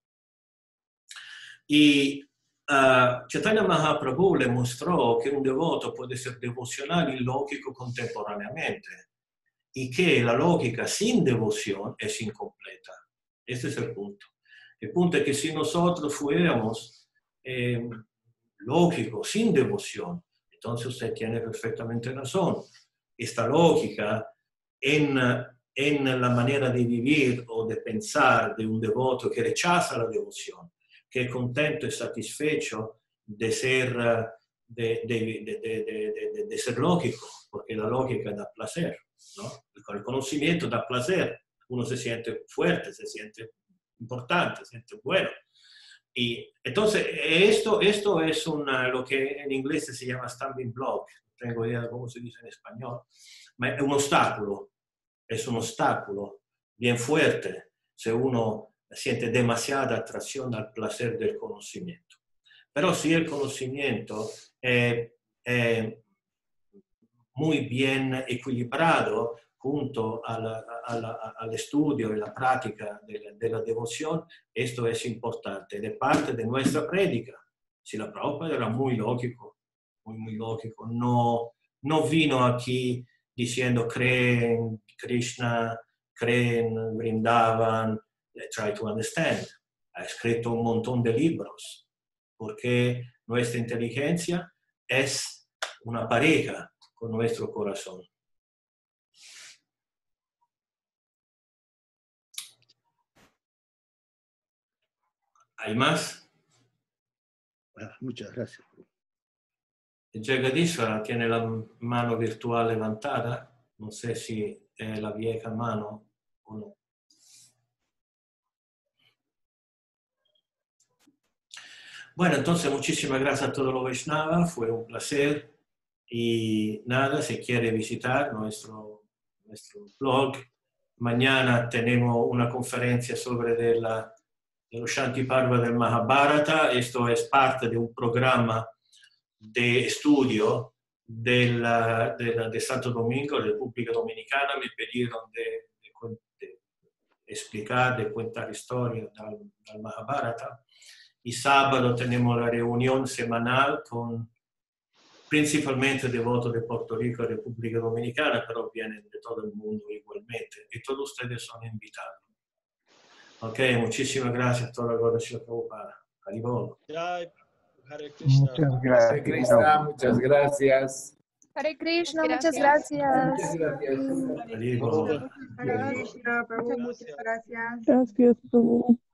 A: Y Chaitanya Mahaprabhu le mostró que un devoto puede ser devocional y lógico contemporáneamente y que la lógica sin devoción es incompleta. Este es el punto. El punto es que si nosotros fuéramos lógicos sin devoción, entonces usted tiene perfectamente razón. Esta lógica en la manera de vivir o de pensar de un devoto que rechaza la devoción, que es contento y satisfecho de ser lógico, porque la lógica da placer, ¿no? El conocimiento da placer, uno se siente fuerte, se siente importante, se siente bueno. Y entonces esto es lo que en inglés se llama stumbling block, no tengo idea de cómo se dice en español, ma es un obstáculo bien fuerte si uno siente demasiada atracción al placer del conocimiento. Pero si el conocimiento es muy bien equilibrado junto al estudio y la práctica de la devoción, esto es importante. De parte de nuestra prédica, si la Prabhupada era muy lógico, muy lógico, no vino aquí diciendo creen Krishna, creen Vrindavan, try to understand. Ha escrito un montón de libros, porque nuestra inteligencia es una pareja con nuestro corazón. ¿Hay más?
K: Muchas gracias.
A: Jagadishvara tiene la mano virtual levantada. No sé si es la vieja mano o no. Bueno, entonces muchísimas gracias a todos los Vaishnava, fue un placer. Y nada, si quiere visitar nuestro blog, mañana tenemos una conferencia sobre de los Shanti Parva del Mahabharata. Esto es parte de un programa de estudio de Santo Domingo, de República Dominicana. Me pidieron de explicar, de contar historias del Mahabharata. Y sábado tenemos la reunión semanal con principalmente devotos de Puerto Rico y República Dominicana, pero vienen de todo el mundo igualmente. Y todos ustedes son invitados. Ok, muchísimas gracias. Toda la gloria a Prabhupada. Haribol.
I: Hare Krishna.
L: Muchas gracias.
M: Hare Krishna, muchas gracias.
N: Hare Krishna, muchas gracias.
M: Muchas gracias.
A: Haribol.
O: Hare Krishna, Prabhu, muchas gracias.
F: Gracias, Prabhu.